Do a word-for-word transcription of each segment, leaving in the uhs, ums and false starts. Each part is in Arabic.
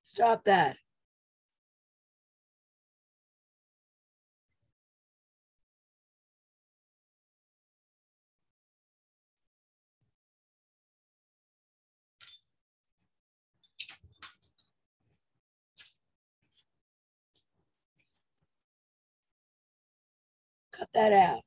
Stop that. Cut that out.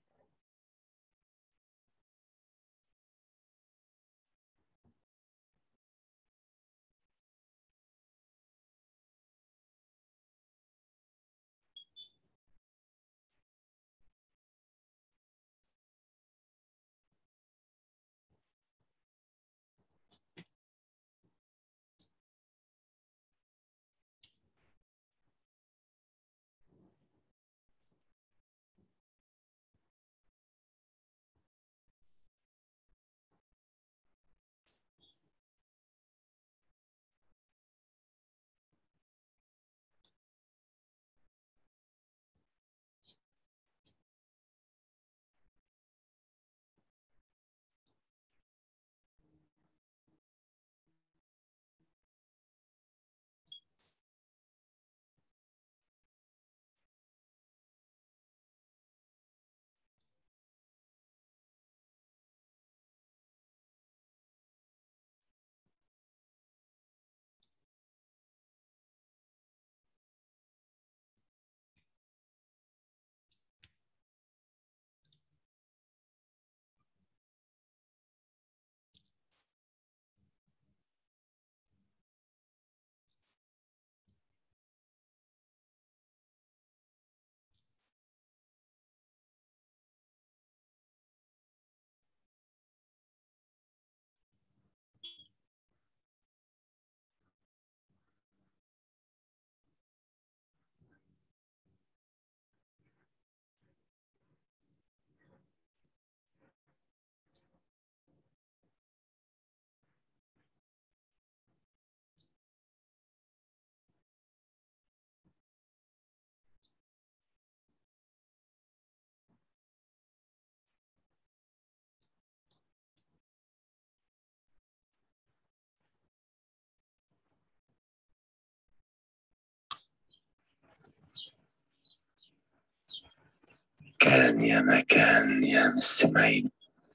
كان يا مكان يا مستمعين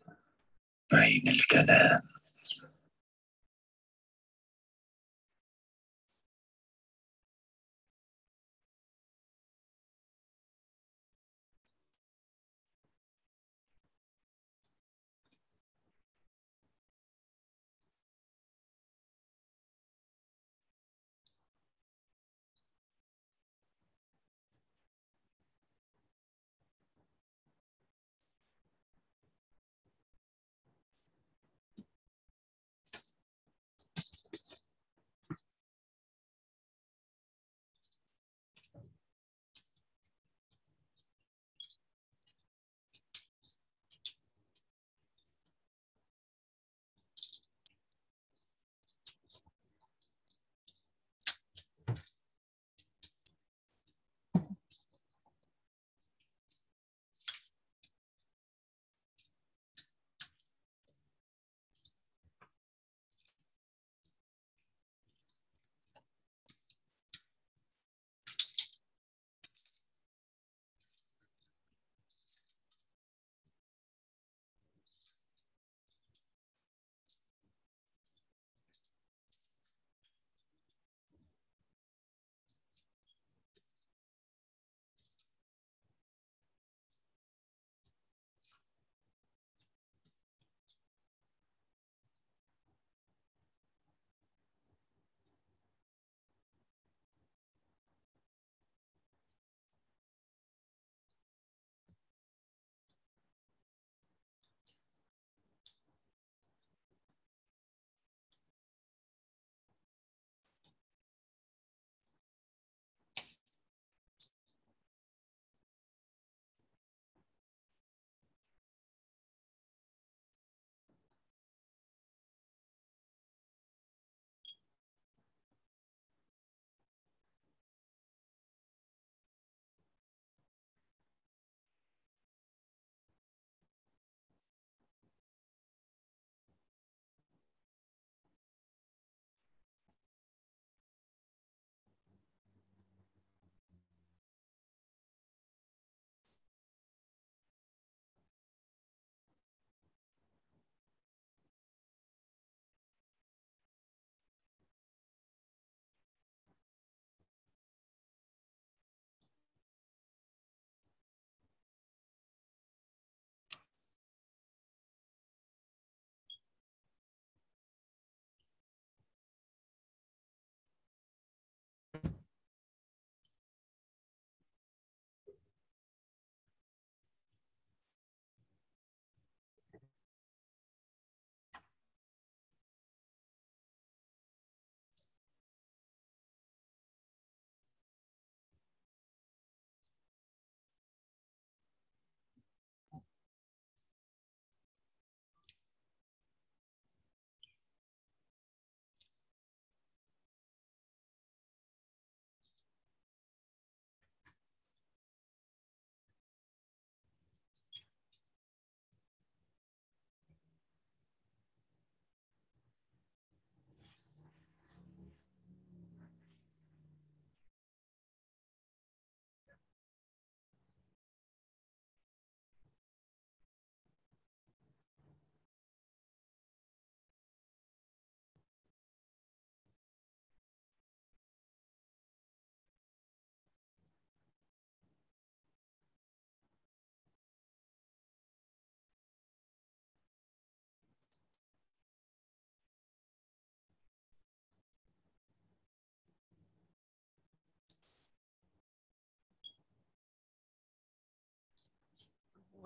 معين الكلام.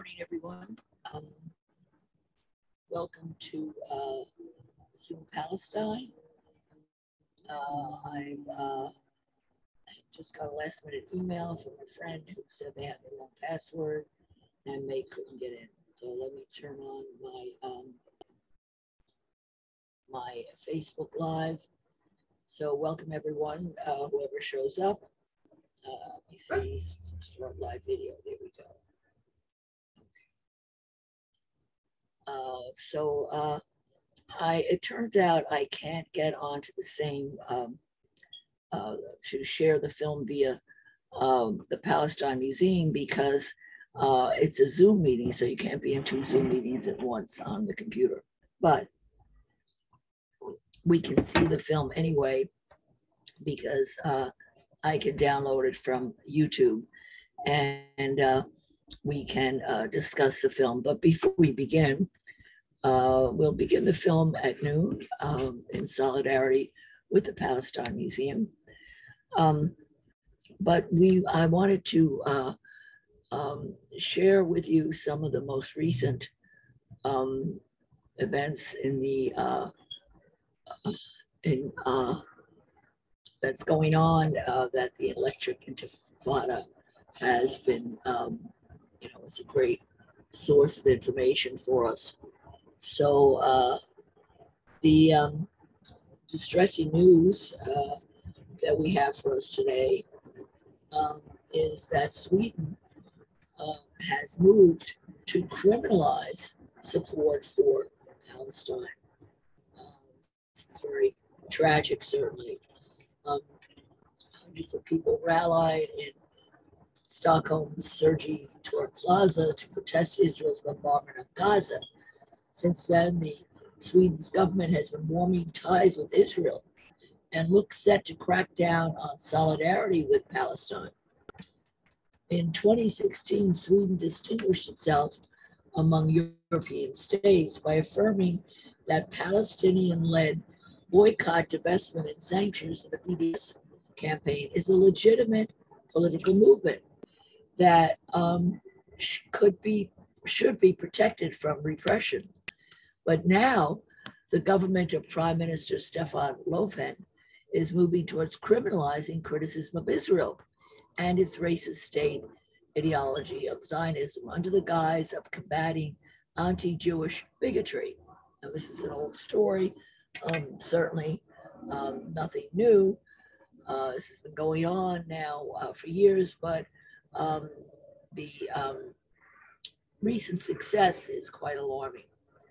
morning, everyone. Um, welcome to uh, Zoom Palestine. Uh, I've uh, just got a last minute email from a friend who said they had the wrong password and they couldn't get in. So let me turn on my um, my Facebook Live. So welcome everyone, uh, whoever shows up. Uh, let me see, start live video. There we go. Uh, so uh, I, it turns out I can't get onto the same, um, uh, to share the film via um, the Palestine Museum because uh, it's a Zoom meeting, so you can't be in two Zoom meetings at once on the computer. But we can see the film anyway because uh, I can download it from YouTube and, and uh, we can uh, discuss the film. But before we begin, Uh, we'll begin the film at noon um, in solidarity with the Palestine Museum. Um, but we, I wanted to uh, um, share with you some of the most recent um, events in the uh, in uh, that's going on uh, that the Electric Intifada has been, um, you know, is a great source of information for us. So uh, the um, distressing news uh, that we have for us today um, is that Sweden uh, has moved to criminalize support for Palestine. Um, this is very tragic, certainly. Um, hundreds of people rallied in Stockholm's Sergei Torg Plaza to protest Israel's bombardment of Gaza. Since then, the Sweden's government has been warming ties with Israel and looks set to crack down on solidarity with Palestine. In twenty sixteen, Sweden distinguished itself among European states by affirming that Palestinian-led boycott, divestment, and sanctions of the B D S campaign is a legitimate political movement that um, could be, should be protected from repression. But now, the government of Prime Minister Stefan Löfven is moving towards criminalizing criticism of Israel and its racist state ideology of Zionism under the guise of combating anti-Jewish bigotry. Now, this is an old story, um, certainly um, nothing new. Uh, this has been going on now uh, for years, but um, the um, recent success is quite alarming.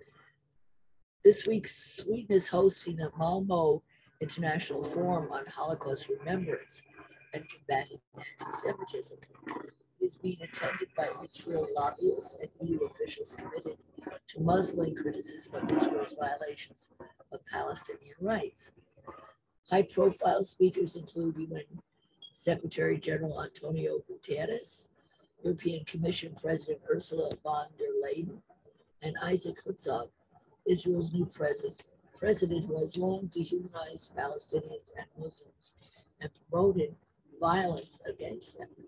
This week, Sweden is hosting a Malmö International Forum on Holocaust Remembrance and Combating Anti-Semitism. It is being attended by Israel lobbyists and E U officials committed to muzzling criticism of Israel's violations of Palestinian rights. High-profile speakers include U N Secretary General Antonio Guterres, European Commission President Ursula von der Leyen, and Isaac Herzog, Israel's new president, president who has long dehumanized Palestinians and Muslims and promoted violence against them.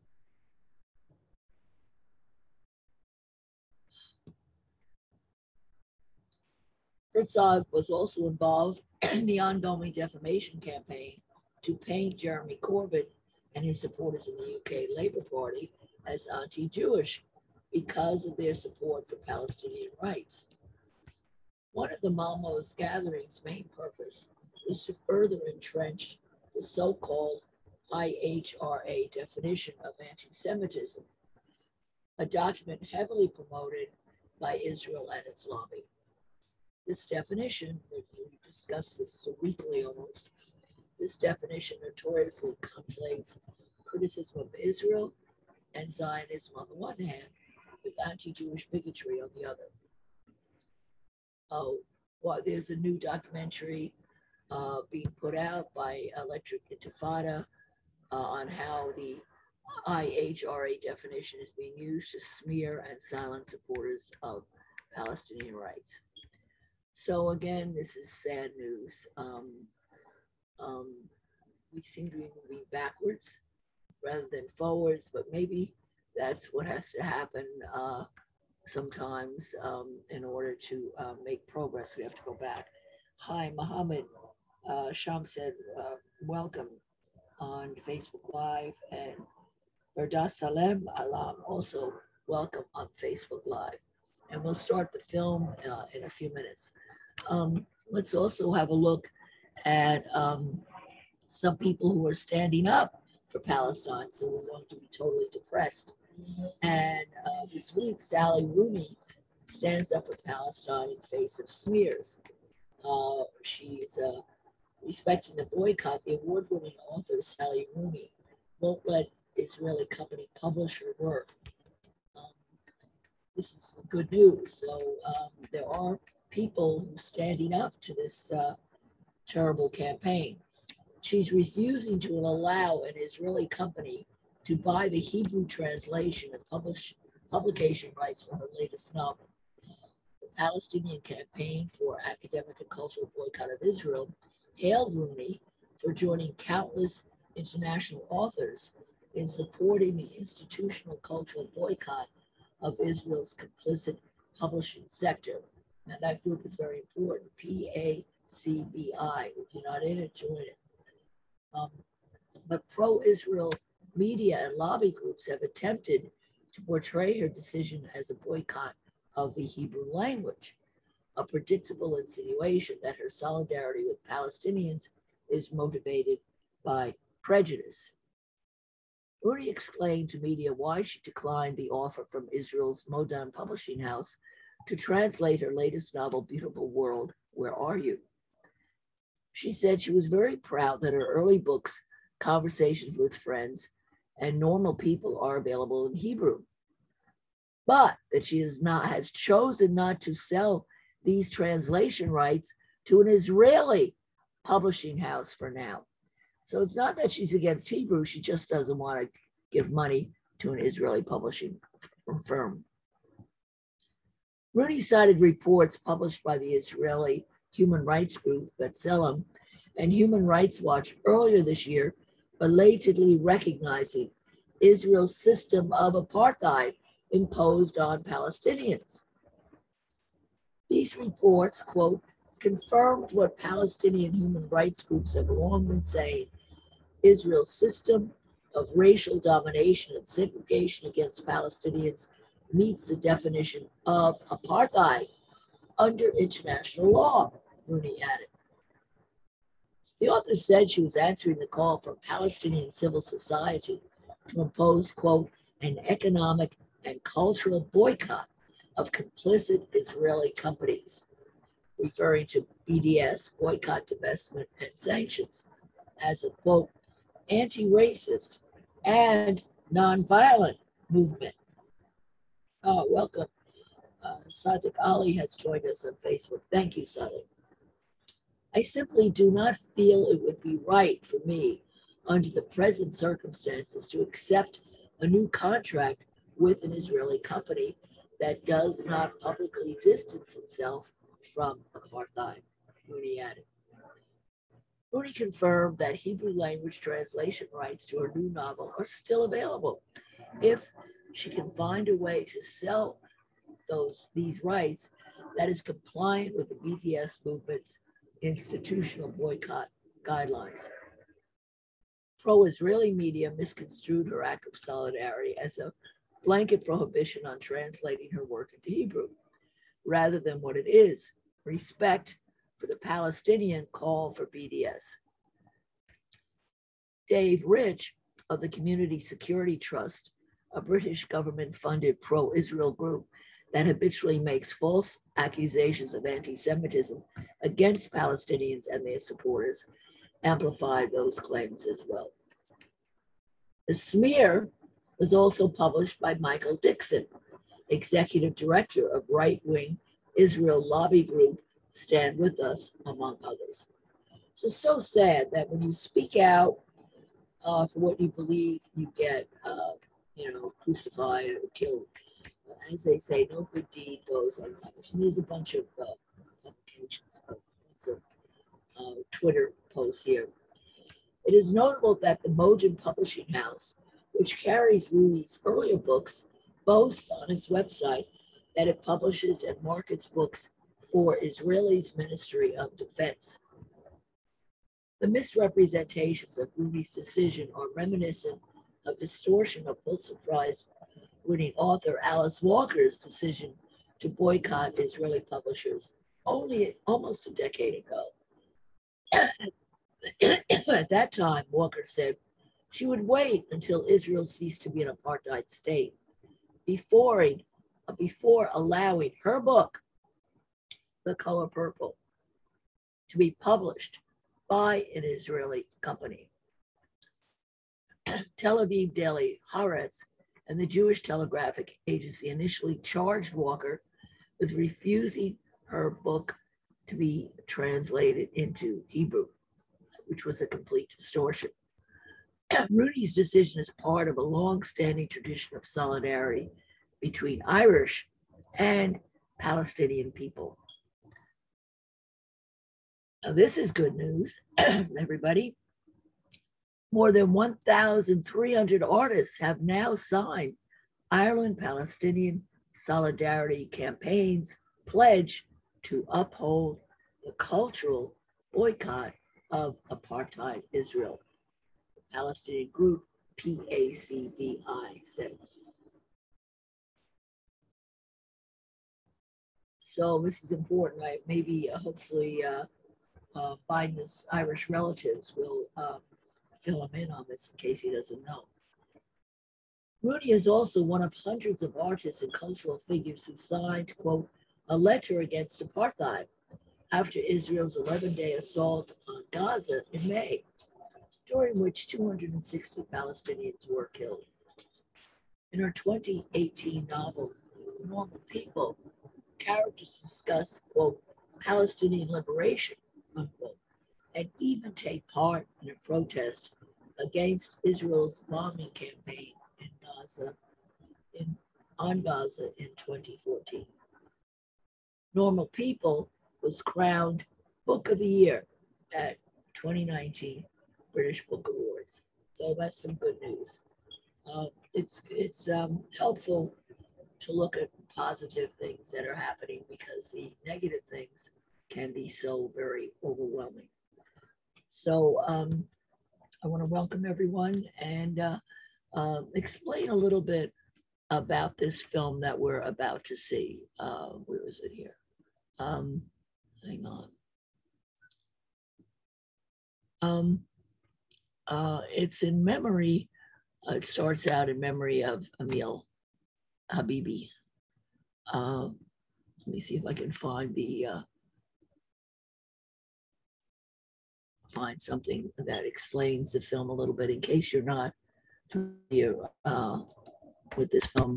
Herzog was also involved in the ongoing defamation campaign to paint Jeremy Corbyn and his supporters in the U K Labour Party as anti-Jewish because of their support for Palestinian rights. One of the Malmö's gatherings' main purpose is to further entrench the so-called I H R A definition of anti-Semitism, a document heavily promoted by Israel and its lobby. This definition, we discuss this weekly almost, this definition notoriously conflates criticism of Israel and Zionism on the one hand with anti-Jewish bigotry on the other. Oh, well, there's a new documentary uh, being put out by Electric Intifada uh, on how the I H R A definition is being used to smear and silence supporters of Palestinian rights. So again, this is sad news. Um, um, we seem to be moving backwards rather than forwards, but maybe that's what has to happen uh, sometimes um, in order to uh, make progress, we have to go back. Hi, Mohammed uh, Sham said, uh, welcome on Facebook Live, and Verdas Salem Alam also welcome on Facebook Live. And we'll start the film uh, in a few minutes. Um, let's also have a look at um, some people who are standing up for Palestine, so we're going to be totally depressed. And uh, this week, Sally Rooney stands up for Palestine in face of smears. Uh, she's uh, respecting the boycott. The award-winning author, Sally Rooney, won't let Israeli company publish her work. Um, this is good news. So um, there are people who are standing up to this uh, terrible campaign. She's refusing to allow an Israeli company to buy the Hebrew translation and publish publication rights for her latest novel. The Palestinian Campaign for Academic and Cultural Boycott of Israel hailed Rooney for joining countless international authors in supporting the institutional cultural boycott of Israel's complicit publishing sector. And that group is very important, P A C B I. If you're not in it, join it. Um, but pro-Israel media and lobby groups have attempted to portray her decision as a boycott of the Hebrew language, a predictable insinuation that her solidarity with Palestinians is motivated by prejudice. Rooney explained to media why she declined the offer from Israel's Modern Publishing House to translate her latest novel, Beautiful World, Where Are You? She said she was very proud that her early books, Conversations with Friends, and Normal People are available in Hebrew, but that she is not, has chosen not to sell these translation rights to an Israeli publishing house for now. So it's not that she's against Hebrew, she just doesn't want to give money to an Israeli publishing firm. Rooney cited reports published by the Israeli human rights group B'Tselem and Human Rights Watch earlier this year, belatedly recognizing Israel's system of apartheid imposed on Palestinians. These reports, quote, confirmed what Palestinian human rights groups have long been saying: Israel's system of racial domination and segregation against Palestinians meets the definition of apartheid under international law, Rooney added. The author said she was answering the call from Palestinian civil society to impose, quote, an economic and cultural boycott of complicit Israeli companies, referring to B D S, boycott, divestment, and sanctions, as a, quote, anti-racist and nonviolent movement. Oh, welcome. Uh, Sadiq Ali has joined us on Facebook. Thank you, Sadiq. I simply do not feel it would be right for me, under the present circumstances, to accept a new contract with an Israeli company that does not publicly distance itself from apartheid, Rooney added. Rooney confirmed that Hebrew language translation rights to her new novel are still available if she can find a way to sell those these rights that is compliant with the B D S movement's institutional boycott guidelines. Pro-Israeli media misconstrued her act of solidarity as a blanket prohibition on translating her work into Hebrew, rather than what it is: respect for the Palestinian call for B D S. Dave Rich of the Community Security Trust, a British government-funded pro-Israel group that habitually makes false accusations of anti-Semitism against Palestinians and their supporters, amplified those claims as well. The smear was also published by Michael Dixon, executive director of right-wing Israel lobby group Stand With Us, among others. So, so sad that when you speak out uh, for what you believe, you get, uh, you know, crucified or killed. As they say, no good deed goes unpunished. And there's a bunch of uh, publications, of, of uh, Twitter posts here. It is notable that the Mogen Publishing House, which carries Rooney's earlier books, boasts on its website that it publishes and markets books for Israel's Ministry of Defense. The misrepresentations of Rudy's decision are reminiscent of distortion of Pulitzer Prize winning author Alice Walker's decision to boycott Israeli publishers only almost a decade ago. At that time, Walker said she would wait until Israel ceased to be an apartheid state before, before allowing her book, The Color Purple, to be published by an Israeli company. Tel Aviv Daily Haaretz and the Jewish Telegraphic Agency initially charged Walker with refusing her book to be translated into Hebrew, which was a complete distortion. Rudy's decision is part of a long-standing tradition of solidarity between Irish and Palestinian people. Now, this is good news, everybody. More than one thousand three hundred artists have now signed Ireland-Palestinian Solidarity Campaign's pledge to uphold the cultural boycott of apartheid Israel. The Palestinian group P A C B I said. So this is important, right? Maybe, uh, hopefully, uh, uh, Biden's Irish relatives will uh, fill him in on this in case he doesn't know. Rudy is also one of hundreds of artists and cultural figures who signed, quote, a letter against apartheid after Israel's eleven-day assault on Gaza in May, during which two hundred sixty Palestinians were killed. In her twenty eighteen novel, Normal People, characters discuss, quote, Palestinian liberation, unquote, and even take part in a protest against Israel's bombing campaign in Gaza, in, on Gaza in twenty fourteen. Normal People was crowned Book of the Year at twenty nineteen British Book Awards. So that's some good news. Uh, it's it's um, helpful to look at positive things that are happening because the negative things can be so very overwhelming. So um, I want to welcome everyone and uh, uh, explain a little bit about this film that we're about to see. Uh, where is it here? Um, hang on. Um, uh, it's in memory, uh, it starts out in memory of Emil Habibi. Uh, let me see if I can find the, uh, find something that explains the film a little bit in case you're not familiar uh, with this film.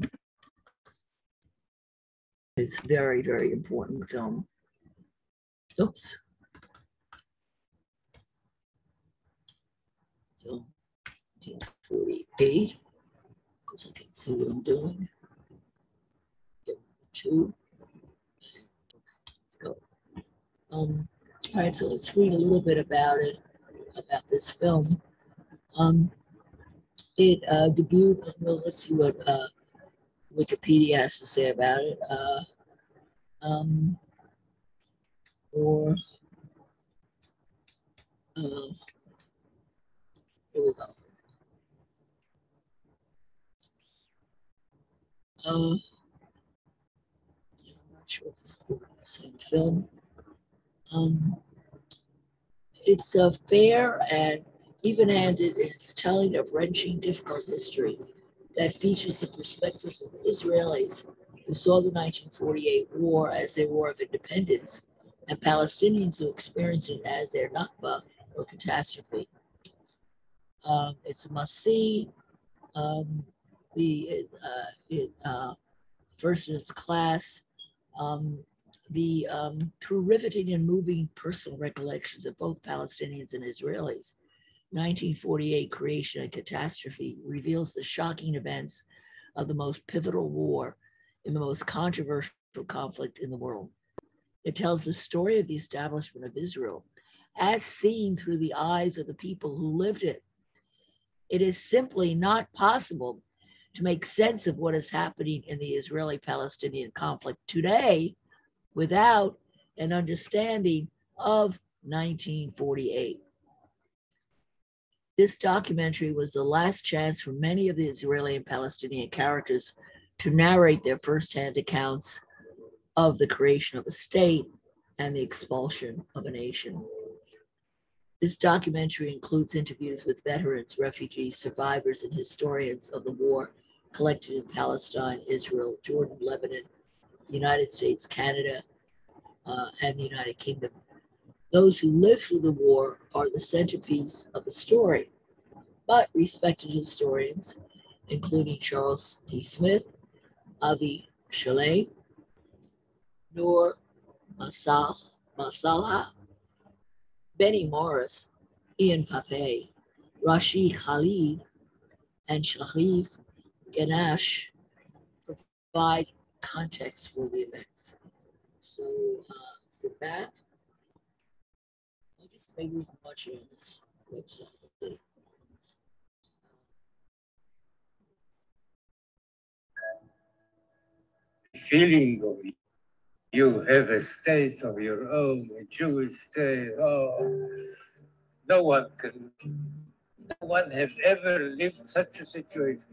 It's very, very important film. Oops. So, nineteen forty-eight, because I can see what I'm doing. Two. Let's go. Um, all right, so let's read a little bit about it, about this film. Um, it uh, debuted, well, let's see what uh, Wikipedia has to say about it. Uh, um, or, uh, here we go. Uh, I'm not sure if this is the same film. Um, it's a fair and even-handed in its telling of wrenching, difficult history that features the perspectives of Israelis who saw the nineteen forty-eight war as their war of independence and Palestinians who experienced it as their Nakba or catastrophe. Um, it's a must-see. Um, the uh, it, uh, first in its class. Um, the um, through riveting and moving personal recollections of both Palestinians and Israelis, nineteen forty-eight Creation and Catastrophe reveals the shocking events of the most pivotal war in the most controversial conflict in the world. It tells the story of the establishment of Israel as seen through the eyes of the people who lived it. It is simply not possible to make sense of what is happening in the Israeli-Palestinian conflict today without an understanding of nineteen forty-eight. This documentary was the last chance for many of the Israeli and Palestinian characters to narrate their firsthand accounts of the creation of a state and the expulsion of a nation. This documentary includes interviews with veterans, refugees, survivors, and historians of the war collected in Palestine, Israel, Jordan, Lebanon, the United States, Canada, uh, and the United Kingdom. Those who lived through the war are the centerpiece of the story, but respected historians, including Charles D. Smith, Avi Shalay, Noor Masal, Masalha, Benny Morris, Ian Pape, Rashid Khalid, and Sharif Ganache provide context for the events. So uh, sit back. I guess maybe we can watch it on this website. Feeling of you have a state of your own, a Jewish state. Oh, no one can, no one has ever lived such a situation.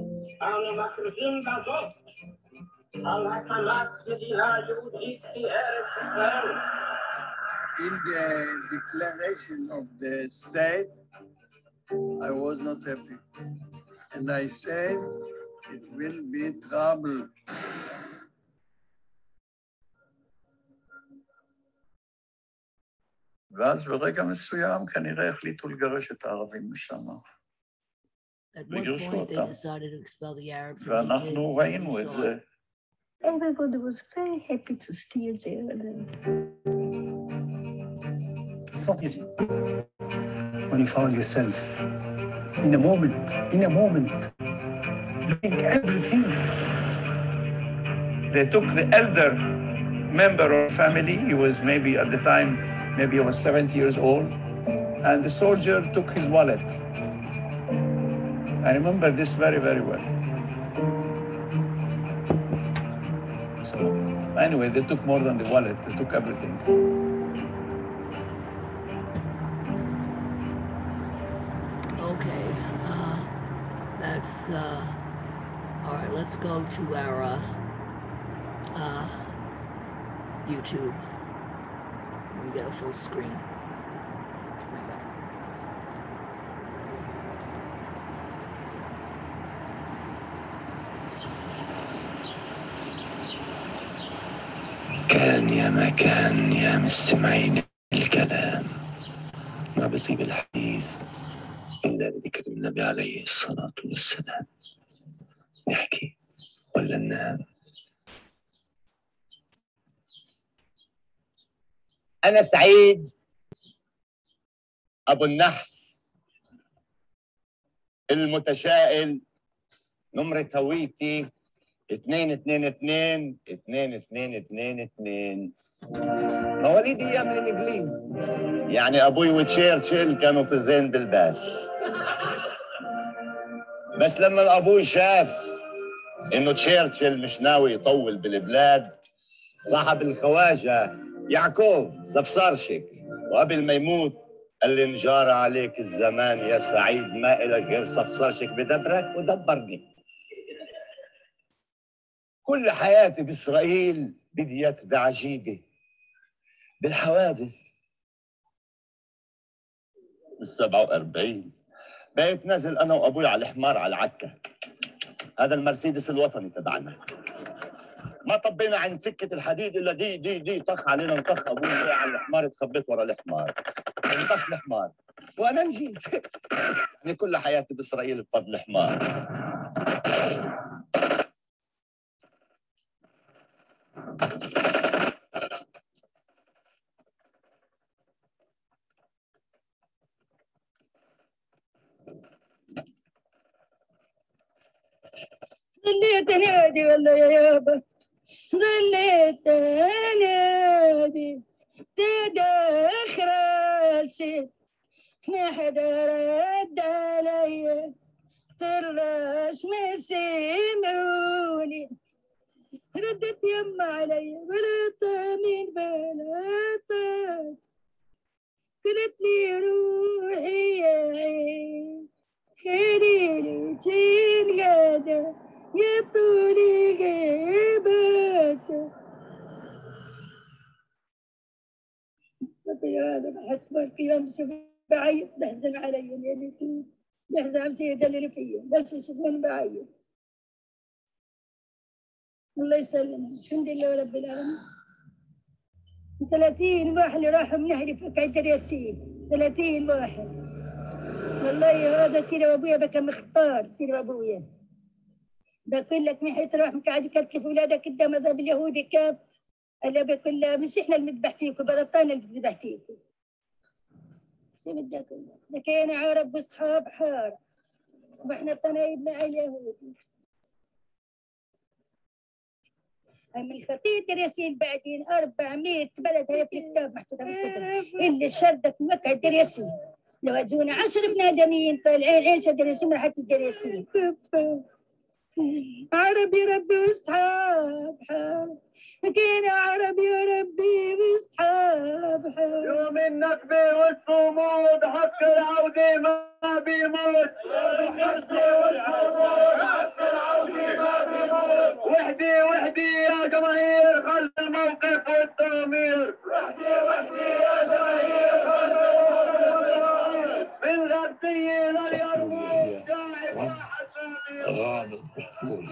In the declaration of the state, I was not happy. And I said, it will be trouble. ואז ברגע מסוים כנראה החליטו לגרש את הערבים משם. וגירשו אותם. ואנחנו ראינו את זה. Everybody was very happy to stay there. It's not easy. When you found yourself in a moment, in a moment, looking at everything. They took the elder member of the family. He was maybe at the time, maybe he was seventy years old. And the soldier took his wallet. I remember this very, very well. So anyway, they took more than the wallet. They took everything. Okay, uh, that's, uh, all right, let's go to our uh, uh, YouTube. We got a full screen. Here we go. كان يا ما كان يا مستمعين الكلام ما بطيب الحديث إلا بذكر النبي عليه الصلاة والسلام. نحكي ولا ننام؟ أنا سعيد أبو النحس المتشائل، نمرة هويتي اثنين اثنين اثنين اثنين اثنين اثنين اثنين. مواليد أيام الإنجليز، يعني أبوي وتشرشل كانوا طزين بالباس. بس لما أبوي شاف إنه تشرشل مش ناوي يطول بالبلاد، صاحب الخواجة يعقوب صفصرشك، وقبل ما يموت قال لي انجار عليك الزمان يا سعيد، ما إلك غير صفصرشك بدبرك ودبرني. كل حياتي بإسرائيل بديت بعجيبة بالحوادث. بالسبعة وأربعين بقيت نازل أنا وأبوي على الحمار على العكا، هذا المرسيدس الوطني تبعنا. ما طبينا عن سكة الحديد إلا دي دي دي طخ علينا، نطخ أبوي على الحمار، اتخبيت ورا الحمار، نطخ الحمار وأنا نجيت. يعني كل حياتي بإسرائيل بفضل الحمار. ظليت انادي والله يا يابا، ظليت انادي تدخ راسي، ما حدا رد عليا، طلع ناس ما سمعوني ردت يما علي بلاطة من بلاطة قلت لي روحي يا عين خليلي تنقادة يا طولي غيبات. هذا بحكمك يمس بعيط بحزن علي اللي فيه بحزن على سيدة اللي فيه بس يشوفون بعيط. الله يسلمهم الحمد لله رب العالمين. ثلاثين واحد اللي راحوا من أهلي في قاعدة الياسين ثلاثين واحد والله. هذا سير أبويا بكى مختار سير أبويا بقول لك من حيث راح قاعد يكتف أولادك قدام الضرب اليهودي كاب ألا بقول له مش إحنا اللي نذبح فيكم برطانة اللي تذبح فيكم. شو بدي أقول لك؟ لكينا عرب وأصحاب حار أصبحنا طنايب مع اليهود. من الخطيط الياسين بعدين أربعمية بلد هي في الكتاب محطوطة في الكتب اللي شردت مقعد الياسين. لو أجونا عشر بني آدمين طالعين عين شد الياسين راح تجي الياسين. عربي ربي وأصحاب حار كينا عربي وربي واصحاب حال. يوم النكبة والصمود حق العودة ما بيموت. يوم النكبة والصمود حق العودة ما بيموت. وحدي وحدي يا جماهير خلف الموقف والضمير. وحدي وحدي يا جماهير خلف الموقف والضمير. من غربية لليرموك جاهز غامض أسطوري.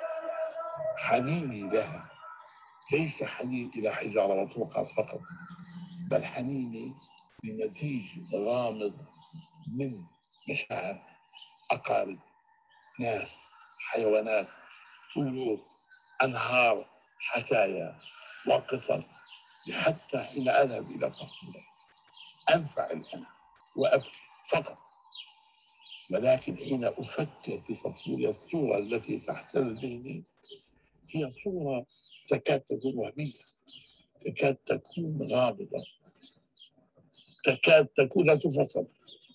حنيني لها ليس حنين إلى حجارة مطروقة فقط، بل حنيني لمزيج غامض من مشاعر أقارب، ناس، حيوانات، طيور، أنهار، حكايا وقصص، حتى حين أذهب إلى صفورة أنفعل أنا وأبكي فقط. ولكن حين أفكر في صفورة الصورة التي تحتل ذهني هي صورة تكاد تكون وهمية، تكاد تكون غامضة، تكاد تكون لا تفسر.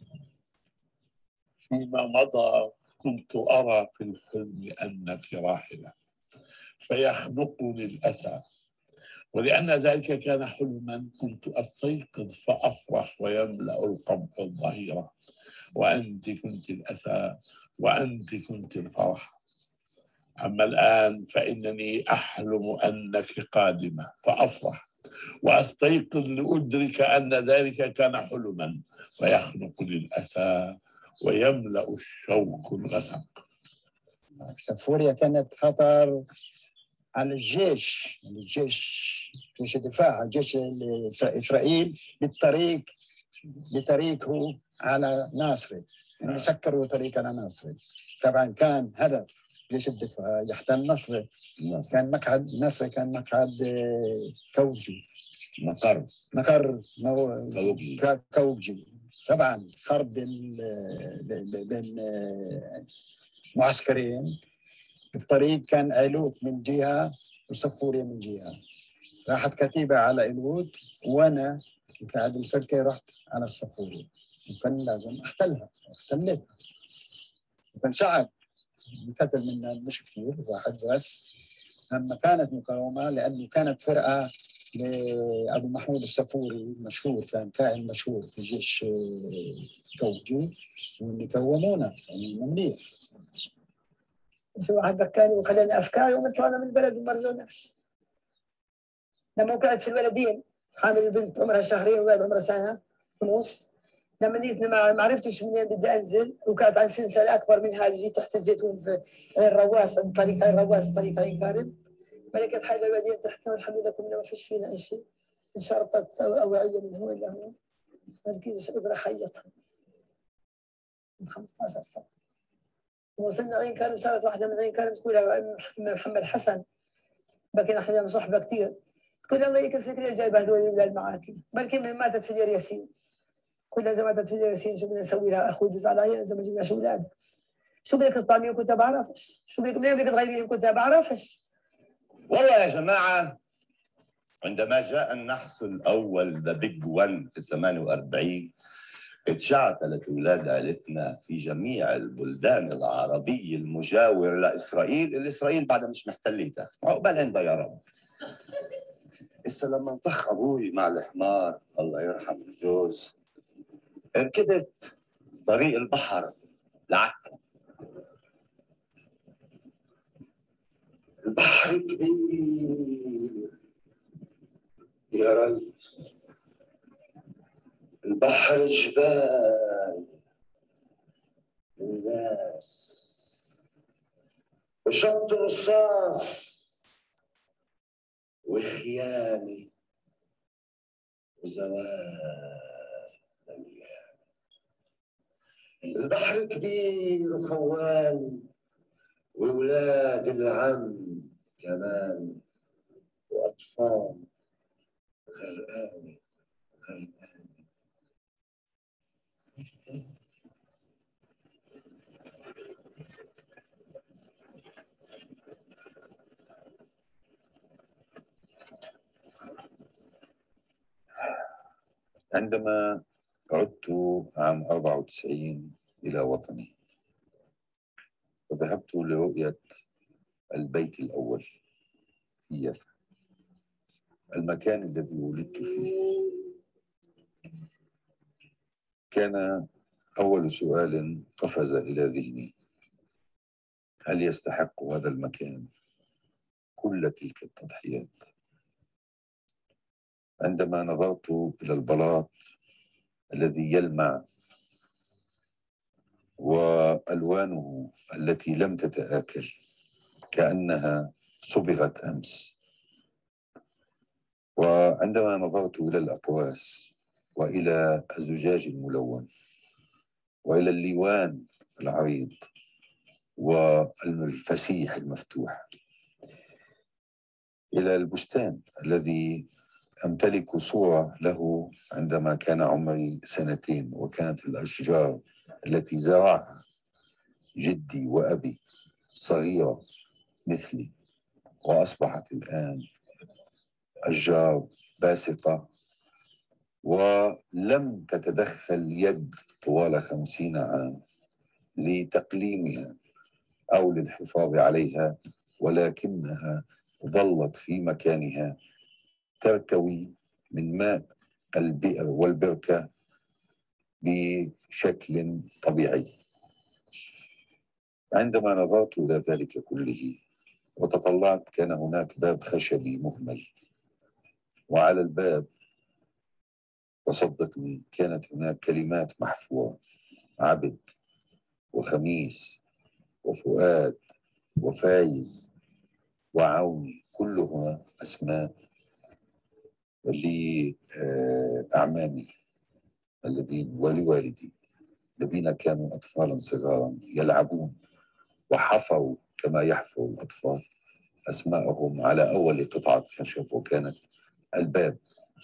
فيما مضى كنت أرى في الحلم أنك راحلة فيخنقني الأسى، ولأن ذلك كان حلما كنت أستيقظ فأفرح ويملأ القمح الظهيرة، وأنت كنت الأسى وأنت كنت الفرح. أما الآن فإنني أحلم أنك قادمة فأفرح وأستيقظ لأدرك أن ذلك كان حلما ويخنقني الأسى ويملأ الشوق الغسق. صفوريا كانت خطر على الجيش، الجيش جيش الدفاع، جيش إسرائيل بالطريق بطريقه على ناصري، يعني سكروا طريق على ناصري. طبعا كان هدف جيش الدفاع يحتل نصري، كان مقعد نصري، كان مقعد كوجي، مقر مقر كوجي كوجي. طبعا حرب بين بين معسكرين بالطريق، كان ايلوت من جهه وصفوريا من جهه. راحت كتيبه على ايلوت وانا كعاد الفلكي رحت على الصفوريا، وكان لازم احتلها، احتلتها. وكان شعب انقتل منا مش كثير، واحد بس. لما كانت مقاومه لانه كانت فرقه لابو محمود الصفوري مشهور، كان كائن مشهور في جيش كوجي، واللي كومونا يعني ممليح. بس واحد بكاني وخلاني افكاري وطلعنا من البلد وما رجعناش. لما وقعت في الولدين حامل البنت عمرها شهرين والولد عمره سنه ونص، لما نيتني ما عرفتش منين بدي انزل، وكانت عن سلسله اكبر من هذه، جيت تحت الزيتون في الرواس، عند طريق الرواس طريق عين كارم، ملكت حاجه الولدين تحتنا والحمد لله كنا ما فيش فينا اي شيء. انشرطت اوعيه من هون لهون، الكيس ابره خيطها من خمسة عشر سنه. وصلنا عين كارم، صارت واحده من عين كارم تقول محمد حسن، بكينا احنا صحبه كثير، تقول الله يكسرك ليه جايبه هذول الاولاد معاك؟ بلكي ماتت في دير ياسين، كلها زي ماتت في دير ياسين، شو بدنا نسوي لها؟ اخوي جوز علي زي ما جبناش اولاد. شو بدك تطعميهم كنت بعرفش، شو بدك منين بدك تغيريهم كنت بعرفش. والله يا جماعه عندما جاء النحس الاول ذا بيج وان في ثمانية وأربعين اتشعتلت أولاد عائلتنا في جميع البلدان العربية المجاورة لإسرائيل، اللي إسرائيل بعدها مش محتليتها، عقبال عندها يا رب. هسه لما انطخ أبوي مع الحمار الله يرحم الجوز، ركبت طريق البحر لعكا. البحر كبير يا ريس، البحر جبال الناس، وشط رصاص وخيانة وزوال مليان. البحر كبير وخوان، وولاد العم كمان، وأطفال غرقانة غرقانة. عندما عدت عام أربعة وتسعين إلى وطني وذهبت لرؤية البيت الأول في يافا، المكان الذي ولدت فيه، كان أول سؤال قفز إلى ذهني: هل يستحق هذا المكان كل تلك التضحيات؟ عندما نظرت إلى البلاط الذي يلمع وألوانه التي لم تتآكل كأنها صبغت أمس، وعندما نظرت إلى الأقواس وإلى الزجاج الملون وإلى الليوان العريض والفسيح المفتوح، إلى البستان الذي أمتلك صورة له عندما كان عمري سنتين، وكانت الأشجار التي زرعها جدي وأبي صغيرة مثلي، وأصبحت الآن أشجار باسقة، ولم تتدخل يد طوال خمسين عام لتقليمها أو للحفاظ عليها، ولكنها ظلت في مكانها ترتوي من ماء البئر والبركة بشكل طبيعي. عندما نظرت إلى ذلك كله وتطلعت، كان هناك باب خشبي مهمل، وعلى الباب وصدقني كانت هناك كلمات محفورة: عبد وخميس وفؤاد وفايز وعوني، كلها أسماء لأعمامي الذين ولوالدي الذين كانوا أطفالا صغارا يلعبون، وحفروا كما يحفر الأطفال أسماءهم على أول قطعة خشب، وكانت الباب.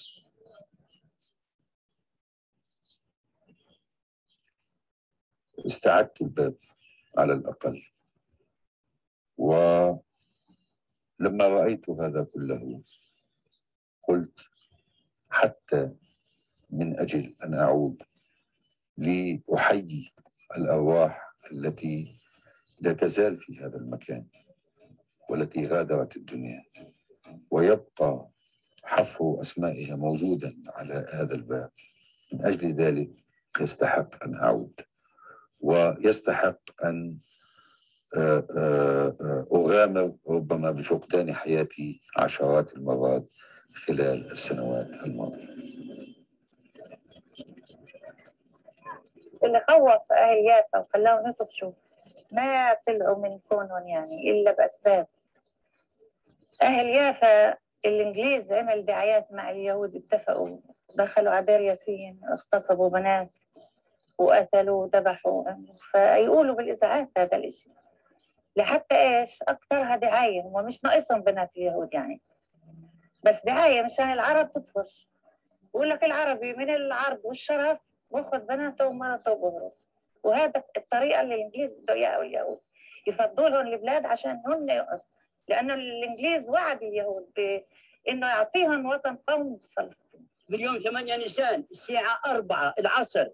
استعدت الباب على الأقل، ولما رأيت هذا كله قلت حتى من أجل أن أعود لأحيي الأرواح التي لا تزال في هذا المكان والتي غادرت الدنيا، ويبقى حفر أسمائها موجودا على هذا الباب، من أجل ذلك يستحق أن أعود، ويستحق أن أغامر ربما بفقدان حياتي عشرات المرات خلال السنوات الماضية. اللي خوف أهل يافا وخلاهم يطفشوا ما طلعوا من كونهم يعني إلا بأسباب. أهل يافا الإنجليز عمل دعايات مع اليهود، اتفقوا دخلوا عبير ياسين، اغتصبوا بنات وقتلوا وذبحوا، فيقولوا بالإذاعات هذا الإشي لحتى إيش أكثرها دعاية. هم مش ناقصهم بنات اليهود يعني، بس دعاية مشان العرب تطفش. بقول لك العربي من العرض والشرف باخذ بناته ومرته وبهره، وهذا الطريقة اللي الإنجليز بدهم إياها اليهود، يفضوا لهم البلاد عشان هم، لأنه الإنجليز وعد اليهود بإنه يعطيهم وطن قومي فلسطين. في اليوم ثمانية نيسان الساعة أربعة العصر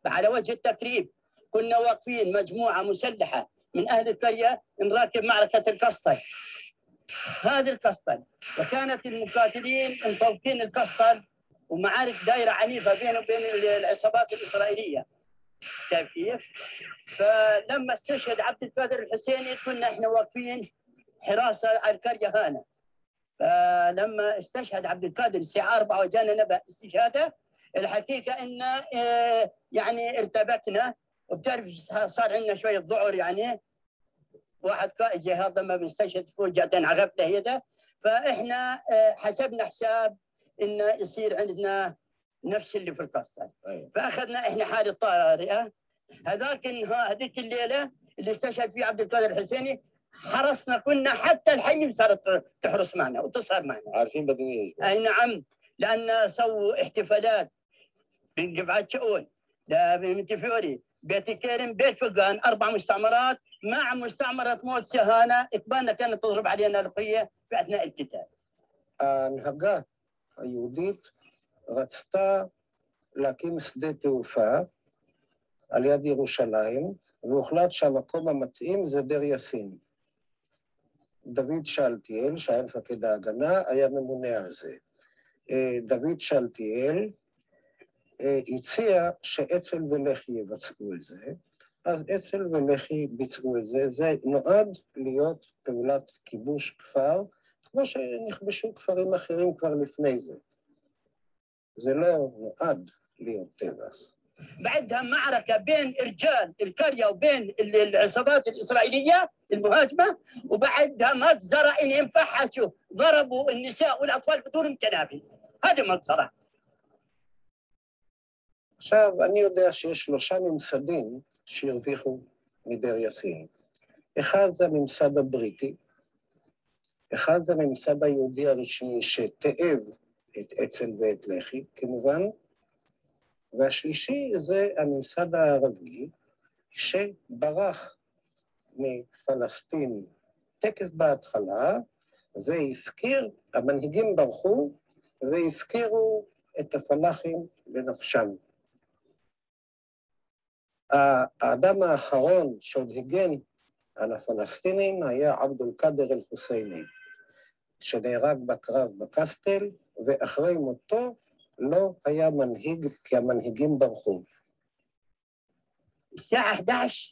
على وجه التقريب. كنا واقفين مجموعة مسلحة من أهل القرية نراكب معركة القسطل. هذه القسطل، وكانت المقاتلين مطوقين القسطل، ومعارك دائرة عنيفة بينه وبين العصابات الإسرائيلية. شايف كيف؟ فلما استشهد عبد القادر الحسيني كنا احنا واقفين حراسة على القرية هنا. فلما استشهد عبد القادر الساعة أربعة وجانا نبأ استشهاده، الحقيقة إن اه يعني ارتبكنا، وبتعرف صار عندنا شوية ذعر يعني. واحد قائد زي هذا ما بنستشهد فوجئة على غفلة هيدا، فإحنا اه حسبنا حساب إنه يصير عندنا نفس اللي في القصة. فأخذنا إحنا حالة طارئة. هذاك هذيك الليلة اللي استشهد فيه عبد القادر الحسيني حرصنا كنا حتى الحي صارت تحرس معنا وتصهر معنا. عارفين بدنا ايه؟ اي نعم، لان سووا احتفالات بين قفعة شؤون، بمنتفوري، بيت كريم، بيت فقان، اربع مستعمرات مع مستعمرة موت سهانة. اقبالنا كانت تضرب علينا القية في اثناء القتال. ההנהגה היהודית רצתה להקים שדה תעופה על יד ירושלים, והוחלט שהמקום המתאים זה דיר יאסין. דוד שאלתיאל, שהיה מפקד ההגנה, היה ממונה על זה. דוד שאלתיאל הציע שאצ"ל ולח"י יבצעו את זה, אז אצ"ל ולח"י ביצעו את זה. זה נועד להיות פעולת כיבוש כפר, כמו שנכבשו כפרים אחרים כבר לפני זה. זה לא נועד להיות טבח. بعدها معركة بين رجال القرية وبين العصابات الإسرائيلية المهاجمة، وبعدها مجزرة إنهم فحشوا ضربوا النساء والأطفال بدون كنابل. هذه مجزرة. עכשיו, אני יודע שיש שלושה ממסדים שהרוויחו מדיר יאסין. אחד זה הממסד הבריטי, אחד זה הממסד היהודי הרשמי שתאב את אצ"ל ואת לח"י, כמובן, והשלישי זה הממסד הערבי שברח מפלסטין תקף בהתחלה והפקיר, המנהיגים ברחו והפקירו את הפלאחים לנפשם. האדם האחרון שעוד הגן על הפלסטינים היה עבד אל-קאדר אל-חוסייני, שנהרג בקרב בקסטל, ואחרי מותו לא היה מנהיג כי המנהיגים ברחו. الساعة أحد عشر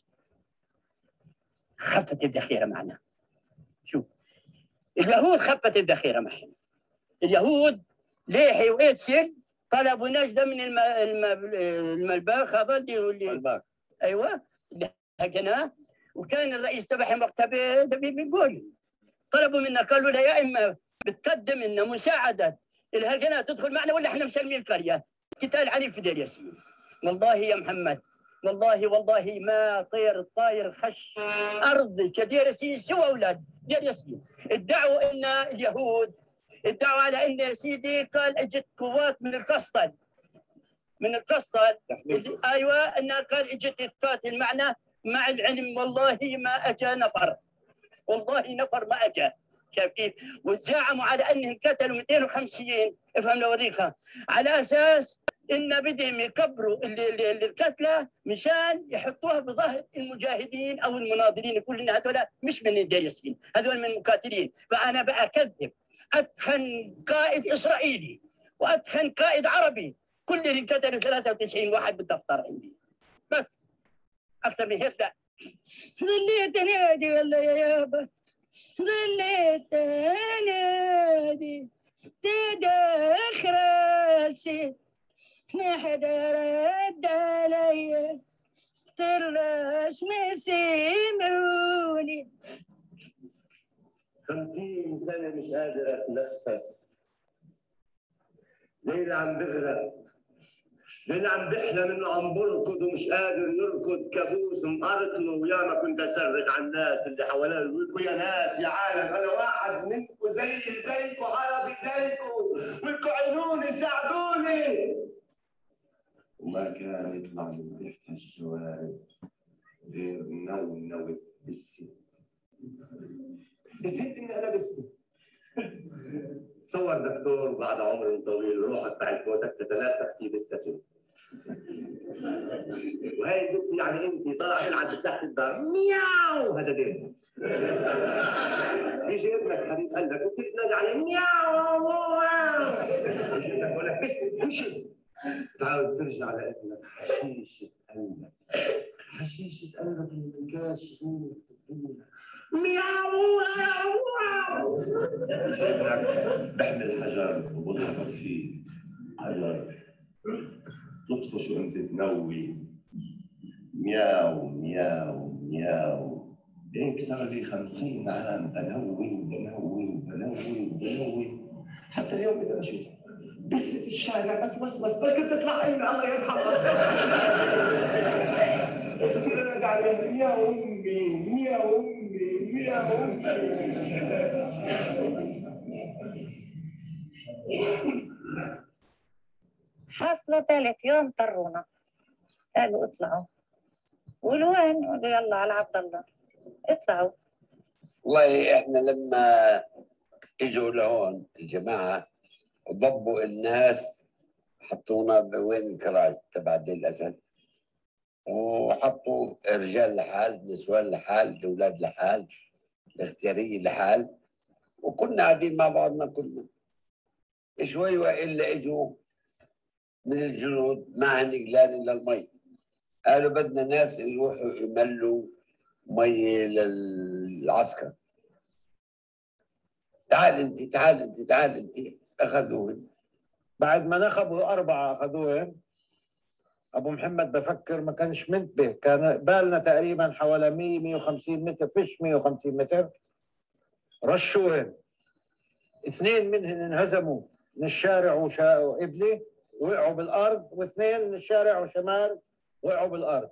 خفت الذخيرة معنا. شوف اليهود خفت الذخيرة معنا. اليهود ليحي وإتسل طلبوا نجدة من الم... الم... الملباخ هذا اللي هو اللي الملباخ. أيوة اللي هكناه، وكان الرئيس تبعهم وقتها بيقول طلبوا منا، قالوا له يا إما بتقدم لنا مساعدة الهجنة تدخل معنا ولا احنا مسلمين القرية. قتال عنيف في دير ياسين. والله يا محمد، والله والله ما طير الطاير خش أرض كدير ياسين سوى أولاد دير ياسين. ادعوا إن اليهود ادعوا على إن يا سيدي قال اجت قوات من القسطل من القسطل أيوة إنها قال اجت تقاتل معنا، مع العلم والله ما أجا نفر، والله نفر ما أجا. شايف كيف؟ وزعموا على انهم قتلوا مئتين وخمسين، افهم لو اوريكها، على اساس ان بدهم يكبروا القتلى مشان يحطوها بظهر المجاهدين او المناضلين، يقولوا ان هذول مش من دير ياسين، هذول من المقاتلين. فانا باكذب اتخن قائد اسرائيلي واتخن قائد عربي كل اللي قتلوا ثلاثة وتسعين واحد بالدفتر عندي، بس اكثر من هيك لا. ظليت انادي والله يا يابا، ظليت انادي تدخ راسي ما حدا رد علي، طرش ما سمعوني. خمسين سنة مش قادر اتنفس، زي اللي عم بغرق، زي اللي عم بحلم انه عم بركض ومش قادر يركض، كابوس مقرطله. وياما كنت اصرخ على الناس اللي حوالي، بقول لكم يا ناس يا عالم انا واحد منكم زي زيكم عربي زيكم، بدكم عينوني ساعدوني. وما كان يطلع من ريحة الشوارع غير نو نو بالسي. نسيت اني انا بالسي. تصور دكتور بعد عمر طويل روحك بعد موتك تتناسخ في بالسفن، وهي البس يعني انت طالعه تلعب بساحه الدار مياو هذا دير. يجي ابنك حبيب قال لك وتصير تنادي عليه مياو يجي لك يقول لك بس امشي. تعال ترجع لابنك حشيشه قلبك حشيشه قلبك اللي بنكاش مياو مياو. ابنك بحمل حجر وبضربك فيه حجر تطفش وانت تنوي مياو مياو مياو. هيك صار لي خمسين عام بنوي بنوي بنوي بنوي حتى اليوم اذا مشيت بس في الشارع بتوسوس بركي تطلع امي الله يرحمها. بصير انا قاعد مياو امي مياو امي مياو امي. حصلوا ثالث يوم طرونا قالوا اطلعوا. والوين؟ قالوا يلا على عبد الله اطلعوا. والله احنا لما اجوا لهون الجماعه ضبوا الناس حطونا بوين الكراج تبع دير الاسد وحطوا رجال لحال نسوان لحال الاولاد لحال الاختياريه لحال وكنا قاعدين مع بعضنا كلنا. شوي والا اجوا من الجنود ما عندي قلان الا المي قالوا بدنا ناس يروحوا يملوا مي للعسكر. تعال انت تعال انت تعال انت. اخذوهم بعد ما نخبوا اربعه اخذوهم. ابو محمد بفكر ما كانش منتبه، كان بالنا تقريبا حوالي مية مية وخمسين متر، فيش مية وخمسين متر. رشوهم اثنين منهم انهزموا من الشارع وقبلي وقعوا بالارض، واثنين من الشارع وشمال وقعوا بالارض.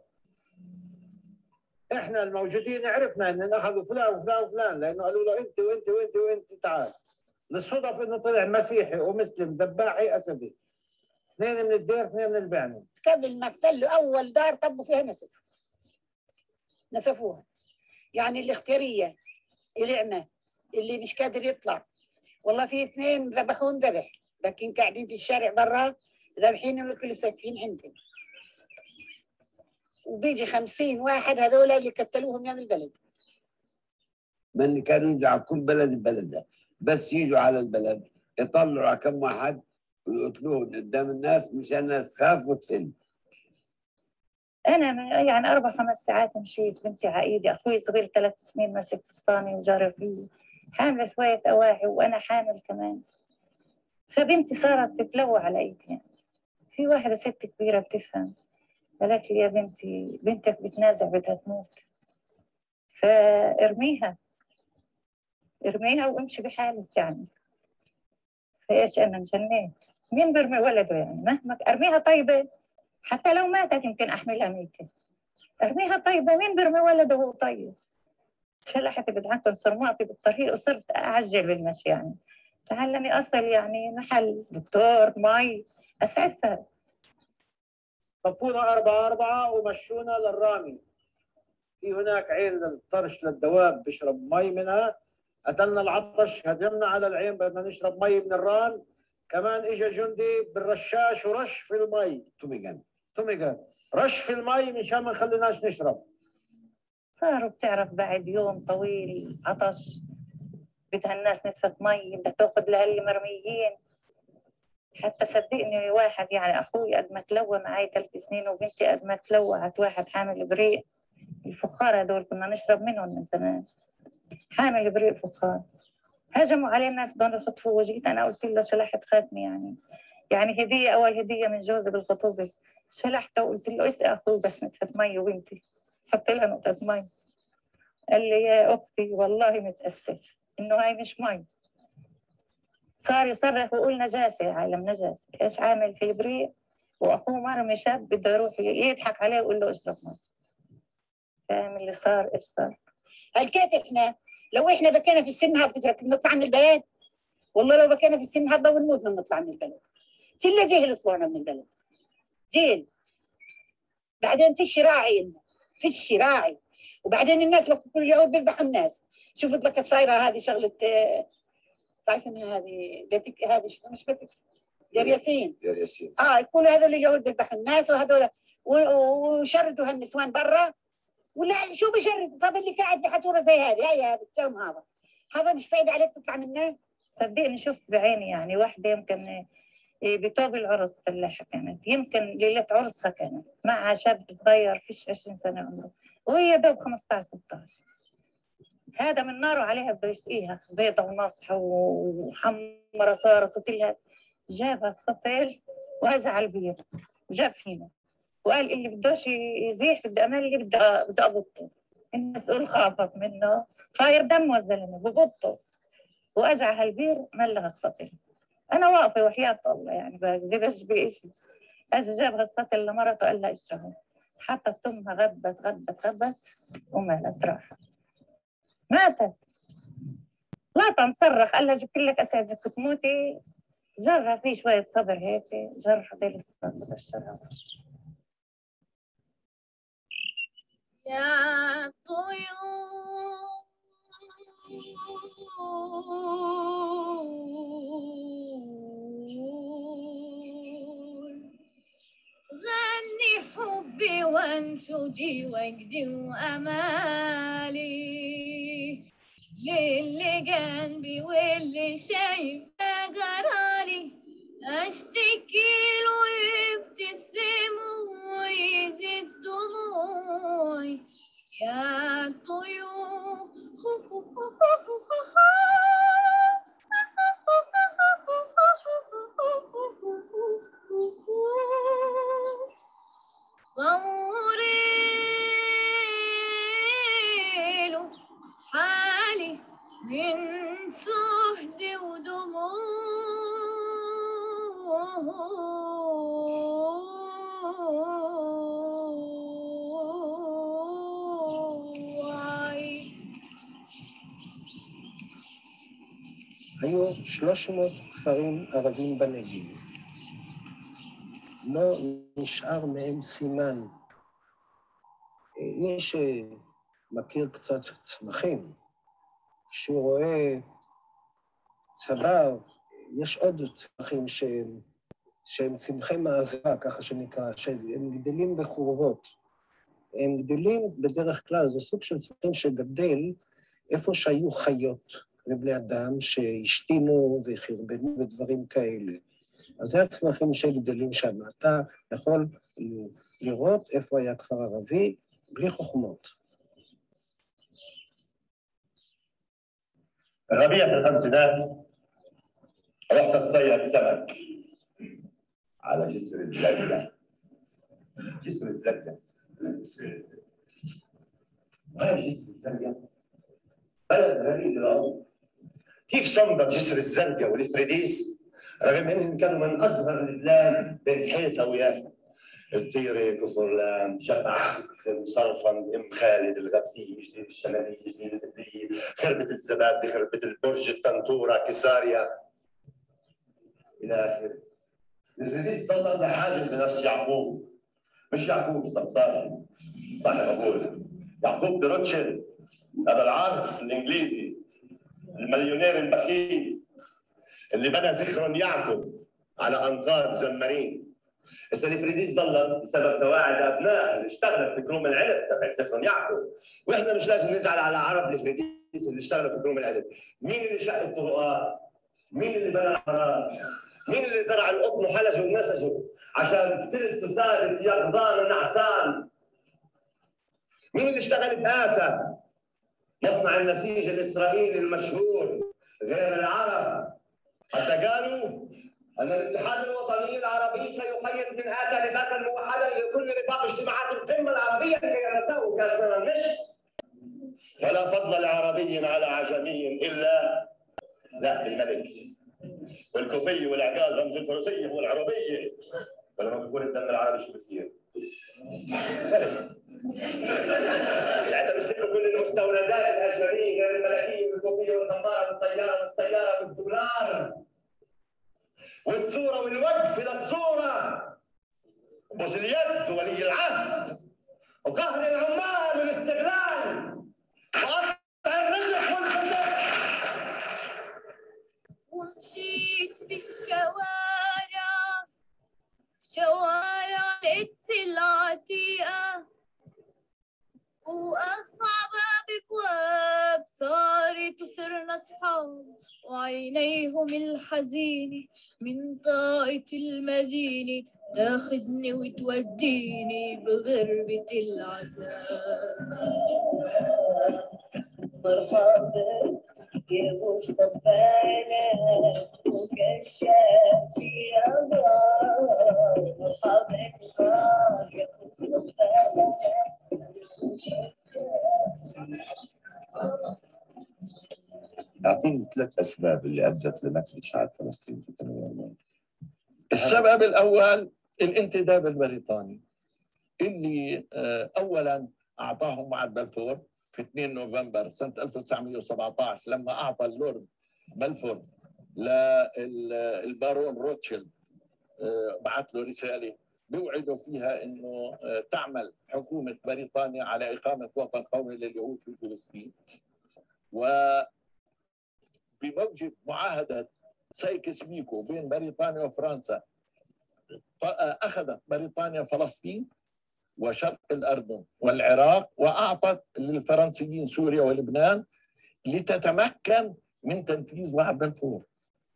احنا الموجودين عرفنا ان اخذوا فلان وفلان وفلان لانه قالوا له انت وانت وانت وانت تعال. للصدف انه طلع مسيحي ومسلم ذباحي اسدي. اثنين من الدير اثنين من البعني. قبل ما تسلوا اول دار طبوا فيها نسف. نسفوها. يعني الاختياريه العمى اللي مش قادر يطلع. والله في اثنين ذبحوهم ذبح، لكن قاعدين في الشارع برا ذابحين الكل ساكين عندهم. وبيجي خمسين واحد هذول اللي قتلوهم يوم البلد. من كانوا يجوا على كل بلد بلدها، بس يجوا على البلد يطلعوا على كم واحد ويقتلوهم قدام الناس مشان الناس تخاف وتفل. انا يعني اربع خمس ساعات مشيت، بنتي على ايدي، اخوي صغير ثلاث سنين ماسك فستاني وجاري فيه، حامله شويه اواعي وانا حامل كمان. فبنتي صارت تتلوى على ايدي. في واحده ست كبيره بتفهم قالت لي يا بنتي بنتك بتنازع بدها تموت، فارميها ارميها وامشي بحالك يعني. فايش انا انجنيت؟ مين برمي ولده يعني؟ مهما ارميها طيبه، حتى لو ماتت يمكن احملها ميته. ارميها طيبه، مين برمي ولده وهو طيب؟ شلحت بدعكم صرماتي بالطريق وصرت اعجل بالمشي يعني. تعلمي اصل يعني محل دكتور مي اسعفها. صفونا أربعة أربعة ومشونا للرامي. في هناك عين للطرش للدواب بيشرب مي منها. قتلنا العطش، هجمنا على العين بدنا نشرب مي من الران. كمان اجى جندي بالرشاش ورش في المي. توميجان توميجان رش في المي مشان ما نخليناش نشرب. صاروا بتعرف بعد يوم طويل عطش بدها الناس نتفة مي بدها تاخذ لهاللي مرميين. حتى صدقني واحد يعني اخوي قد ما تلوى معي ثلاث سنين وبنتي قد ما تلوعت، واحد حامل بريق. الفخار هذول كنا نشرب منهم من زمان. حامل بريق فخار. هجموا عليه الناس بدهم يخطفوه، وجيت انا قلت له شلحت خاتمي يعني يعني هديه اول هديه من جوزي بالخطوبه. شلحته وقلت له اسقي اخوي بس نتفة مي وبنتي. حط لها نقطه مي. قال لي يا اختي والله متاسف انه هاي مش مي. صار يصرخ ويقول نجاسه يا عالم نجاسه، ايش عامل في البريق واخوه مرمي شاب بده يروح يضحك عليه ويقول له اشرب مي. فاهم اللي صار ايش صار؟ هلكيت احنا لو احنا بكينا في السن هذا بترك نطلع من البلد. والله لو بكينا في السن هذا ونموت من نطلع من البلد. كل جيل طلعنا من البلد. جيل. بعدين فيش راعي لنا، فيش راعي. وبعدين الناس كل اليهود بيذبحوا الناس. شوفت لك صايره هذه شغله تعرف اسمها هذه بيتك هذه مش بيتك دير ياسين. دير ياسين. اه يكونوا هذول اليهود بيذبحوا الناس وهذول وشردوا هالنسوان برا، ولا شو بشرد؟ طب اللي قاعد بحجوره زي هذه، هاي هذا الجرم هذا، هذا مش صعب عليك تطلع منه؟ صدقني شفت بعيني يعني واحدة يمكن بطوب العرس فلاحة كانت، يمكن ليلة عرسها كانت مع شاب صغير فيش عشرين سنة عمره، وهي دوب خمسطعش ستطعش. هذا من ناره عليها بده يسقيها بيضة وناصحة وحمرة صارت وكلها. جابها السطل وهزها على البير وجاب سينا وقال اللي بدوش يزيح بدي أمل اللي بدي بدي أبطه. المسؤول خافت منه فاير دمه الزلمة ببطه وأجع هالبير ملغ السطل. أنا واقفة وحياة الله يعني بكذبش بإشي. أجا جابها السطل لمرته قال لها اشربوا، حطت تمها غبت غبت غبت ومالت راحت ماتت. لاطة مصرخ قال لها جبت لك أسعد بدك تموتي. جرها في شوية صبر هيك، جرها ديل الصلاة والسلام. يا طيور غني حبي وانشدي وجدي وامالي للي جنبي واللي شايفه جرالي، اشتكي له يبتسم ويزيد دموعي يا طيور صوري له حالي من سهد ودموعي. היו שלוש מאות כפרים ערבים בנגב. לא נשאר מהם סימן. מי שמכיר קצת צמחים, כשהוא רואה צבר, יש עוד צמחים שהם, שהם צמחי מעזרה, ככה שנקרא, שהם גדלים בחורבות. הם גדלים בדרך כלל, זה סוג של צמחים שגדל איפה שהיו חיות ובני אדם שהשתינו וחרבנו ודברים כאלה. אז זה הצמחים שגדלים שם. אתה יכול לראות איפה היה כפר ערבי בלי חוכמות. ربيع في الخمسينات رحت اتصيد سمك على جسر الزلة. جسر الزلة وهي جسر الزرقاء بلد غريب الأرض. كيف صمد جسر الزرقاء والفريديس رغم انهم كانوا من اصغر البلاد بين حيفا ويافا. الطيرة، كفرلان، جبع، صرفن، ام خالد، الغبسية، جديد الشمالية، جديد الدبلية، خربة الزبادي، خربة البرج، الطنطورة، كساريا الى اخره. الفريديس ضل لحاجة في نفس يعقوب، مش يعقوب الصمصاري صح بقول، يعقوب دي روتشيلد، هذا العرس الانجليزي المليونير البخيل اللي بنى زخرن يعقوب على انقاض زمارين. هسه الفريديس ضلت بسبب سواعد ابناء اللي اشتغلت في كروم العلب تبعت زخرن يعقوب، واحنا مش لازم نزعل على عرب الفريديس اللي اشتغلوا في كروم العلب. مين اللي شق الطرقات؟ مين اللي بنى الحارات؟ مين اللي زرع القطن وحلجه ونسجه عشان تلس سادة يقظان نعسان؟ مين اللي اشتغل بآتا؟ مصنع النسيج الإسرائيلي المشهور غير العرب، حتى قالوا أن الاتحاد الوطني العربي سيقيد من آتا لباسا موحدا لكل نطاق اجتماعات القمة العربية كي يتساووا كأسنا النشط. ولا فضل لعربي على عجمي إلا لا بالملك. والكوفي والعقال رمز الفروسية والعربية. ولما بيكون الدم العربي شو بصير؟ ساعتها بيسكوا كل المستوردات الأجنبية غير الملكية والكوفية والخمارة والطيارة والسيارة والدولار. والصورة والوقف للصورة. بوس اليد وولي العهد. وقهر العمال والاستغلال. وقطع الرزق والفندق. ومشيت بالشوارع لقيت صرنا أصحاب، وعينيهم الحزين من طاقة المدينة تاخدني وتوديني بغربة العذاب. مرحبا يا مصطفى وكشاف يا الله، مرحبا يا مصطفى. أعطيني ثلاث أسباب اللي أدت لنكبة شعب فلسطين في ثمانية وأربعين. السبب الأول الانتداب البريطاني اللي أولاً أعطاهم وعد بلفور في اثنين نوفمبر سنة ألف وتسعمئة وسبعة عشر، لما أعطى اللورد بلفور للبارون روتشيلد، بعث له رسالة بيوعدوا فيها إنه تعمل حكومة بريطانيا على إقامة وطن قومي لليهود في فلسطين. وبموجب معاهدة سايكس بيكو بين بريطانيا وفرنسا، أخذت بريطانيا فلسطين وشرق الأردن والعراق، وأعطت للفرنسيين سوريا ولبنان لتتمكن من تنفيذ وعد بلفور.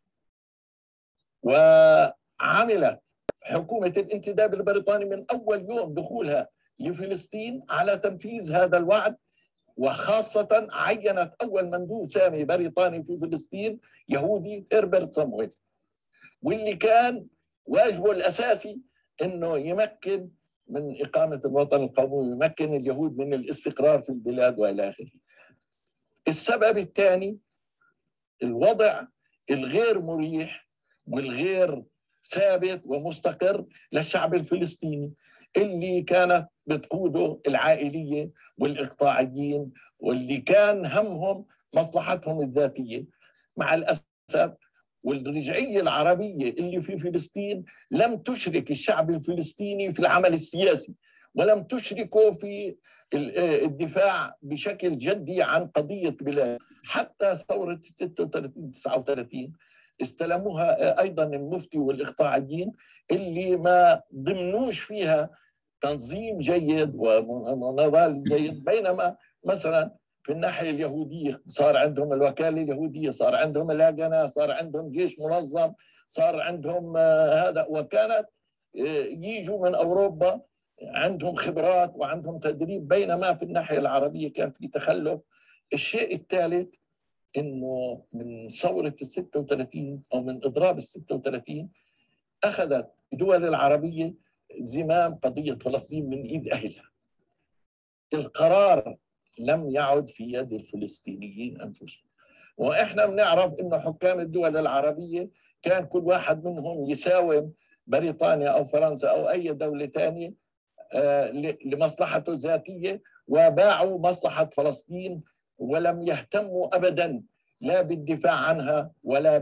وعملت حكومة الانتداب البريطاني من أول يوم دخولها لفلسطين على تنفيذ هذا الوعد، وخاصة عينت أول مندوب سامي بريطاني في فلسطين يهودي هربرت صامويل، واللي كان واجبه الأساسي أنه يمكن من إقامة الوطن القومي، يمكن اليهود من الاستقرار في البلاد وإلى آخره. السبب الثاني الوضع الغير مريح والغير ثابت ومستقر للشعب الفلسطيني، اللي كانت بتقوده العائلية والإقطاعيين، واللي كان همهم مصلحتهم الذاتية. مع الأسف والرجعية العربية اللي في فلسطين لم تشرك الشعب الفلسطيني في العمل السياسي، ولم تشركه في الدفاع بشكل جدي عن قضية بلاد. حتى ثورة ستة وثلاثين تسعة وثلاثين استلموها أيضا المفتي والإقطاعيين اللي ما ضمنوش فيها تنظيم جيد ونضال جيد، بينما مثلا في الناحية اليهودية صار عندهم الوكالة اليهودية، صار عندهم الهجنة، صار عندهم جيش منظم، صار عندهم هذا، وكانت يجوا من أوروبا عندهم خبرات وعندهم تدريب، بينما في الناحية العربية كان في تخلف. الشيء الثالث إنه من ثورة ال ستة وثلاثين أو من إضراب ال ستة وثلاثين أخذت الدول العربية زمام قضية فلسطين من إيد أهلها. القرار لم يعد في يد الفلسطينيين أنفسهم، وإحنا بنعرف إنه حكام الدول العربية كان كل واحد منهم يساوم بريطانيا أو فرنسا أو أي دولة ثانية لمصلحته الذاتية، وباعوا مصلحة فلسطين ولم يهتموا أبداً لا بالدفاع عنها ولا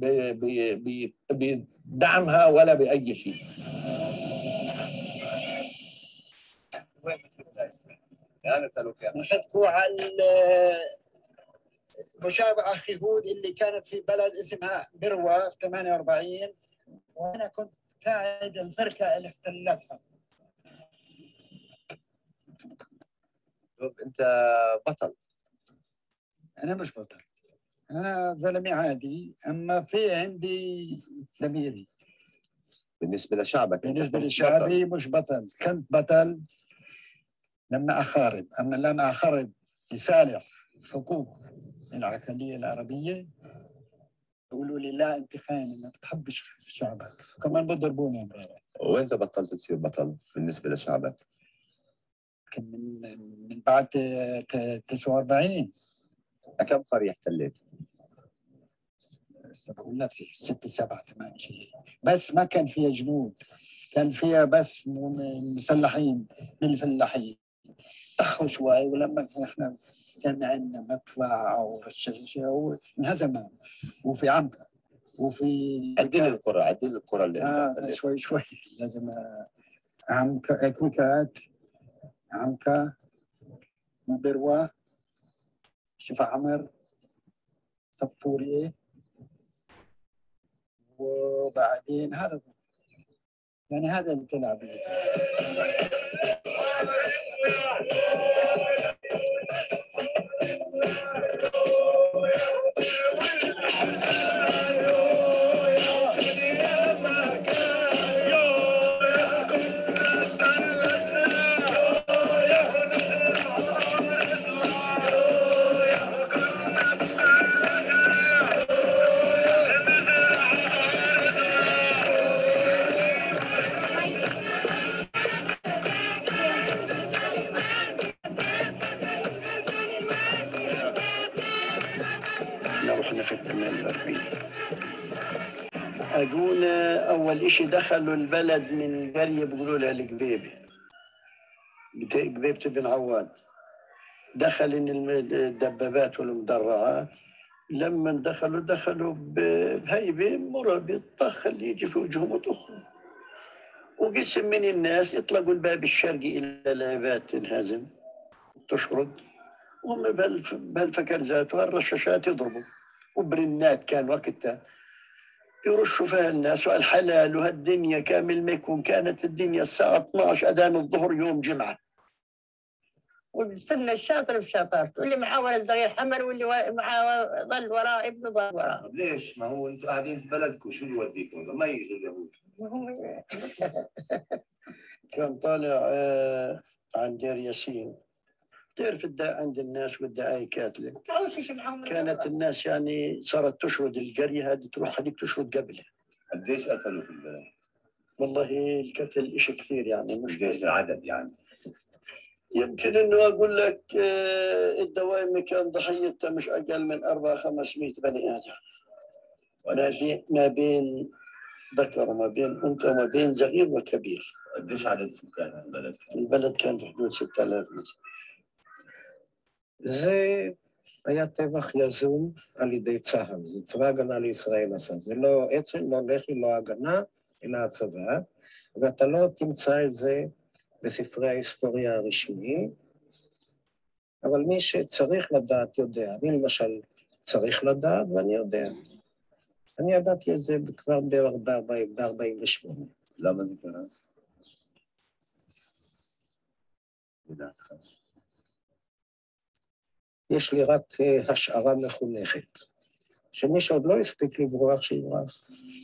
بدعمها ولا بأي شيء. نحكوا على مشابهة أخي هود اللي كانت في بلد اسمها بروة في ثمانية وأربعين، وأنا كنت قائد الفرقة اللي احتلتها. أنت بطل. أنا مش بطل، أنا زلمي عادي، أما في عندي ضميري. بالنسبة لشعبك؟ بالنسبة لشعبي مش بطل. كنت بطل لما أخارب، أما لما أخارب لصالح حقوق العقلية العربية يقولوا لي لا أنت خاين، ما بتحبش شعبك، وكمان بضربوني امبارح. وأنت بطلت تصير بطل بالنسبة لشعبك؟ من من بعد تسعة وأربعين. كم قرية احتليت؟ بقول لك ستة سبعة ثمان شيء، بس ما كان فيها جنود، كان فيها بس مسلحين من الفلاحين. طخوا شوي، ولما احنا كان عندنا مدفع وانهزم. وفي عمكة وفي عدل القرى، عدل القرى اللي آه انت شوي شوي لازم. عمكة كويكات، عمكة، بروة، شفا عمر، صفورية، وبعدين هذا يعني هذا اللي تلعب به. أنا في الثمانية وأربعين. أجونا أول إشي دخلوا البلد من قرية بيقولوا لها القبيبة، قبيبة بن عواد. دخل إن الدبابات والمدرعات، لما دخلوا دخلوا بهيبة مرة طخ اللي يجي في وجههم وطخوا، وقسم من الناس يطلقوا الباب الشرقي إلى العباد تنهزم تشرد، وهم بهالفكر ذاته الرشاشات يضربوا، وبرنات كان وقتها يرشوا فيها الناس والحلال وهالدنيا كامل ما يكون. كانت الدنيا الساعة اثنعش أذان الظهر يوم جمعة، وصلنا الشاطر بشطارته، واللي معاه ولد صغير حمر واللي معاه ظل وراه ابنه ظل وراه. ليش؟ ما هو انتم قاعدين في بلدكم، شو يوديكم؟ ما يجوا اليهود. كان طالع آه عن دير ياسين، تعرف الداء عند الناس والدعاية كاتلة. كانت الناس يعني صارت تشرد القرية هذه تروح هذيك تشرد قبلها. قديش قتلوا في البلد؟ والله القتل إشي كثير يعني، مش قديش العدد يعني؟ يمكن انه اقول لك الدوائم كان ضحيتها مش اقل من أربعمائة خمسمائة بني ادم، ما بين ما بين ذكر وما بين انثى وما بين صغير وكبير. قديش عدد سكان البلد؟ البلد كان في حدود ستة آلاف مثلا. זה היה טבח יזום על ידי צה"ל, זה צבא הגנה לישראל עשה, זה לא עצם, לא לח"י, לא הגנה, אלא הצבא, ואתה לא תמצא את זה בספרי ההיסטוריה הרשמיים, אבל מי שצריך לדעת יודע. אני למשל צריך לדעת ואני יודע. אני ידעתי את זה כבר ב-ארבעים ושמונה. למה זה קרה? יש לי רק השערה מחונכת, שמי שעוד לא הספיק לברוח, שיברח.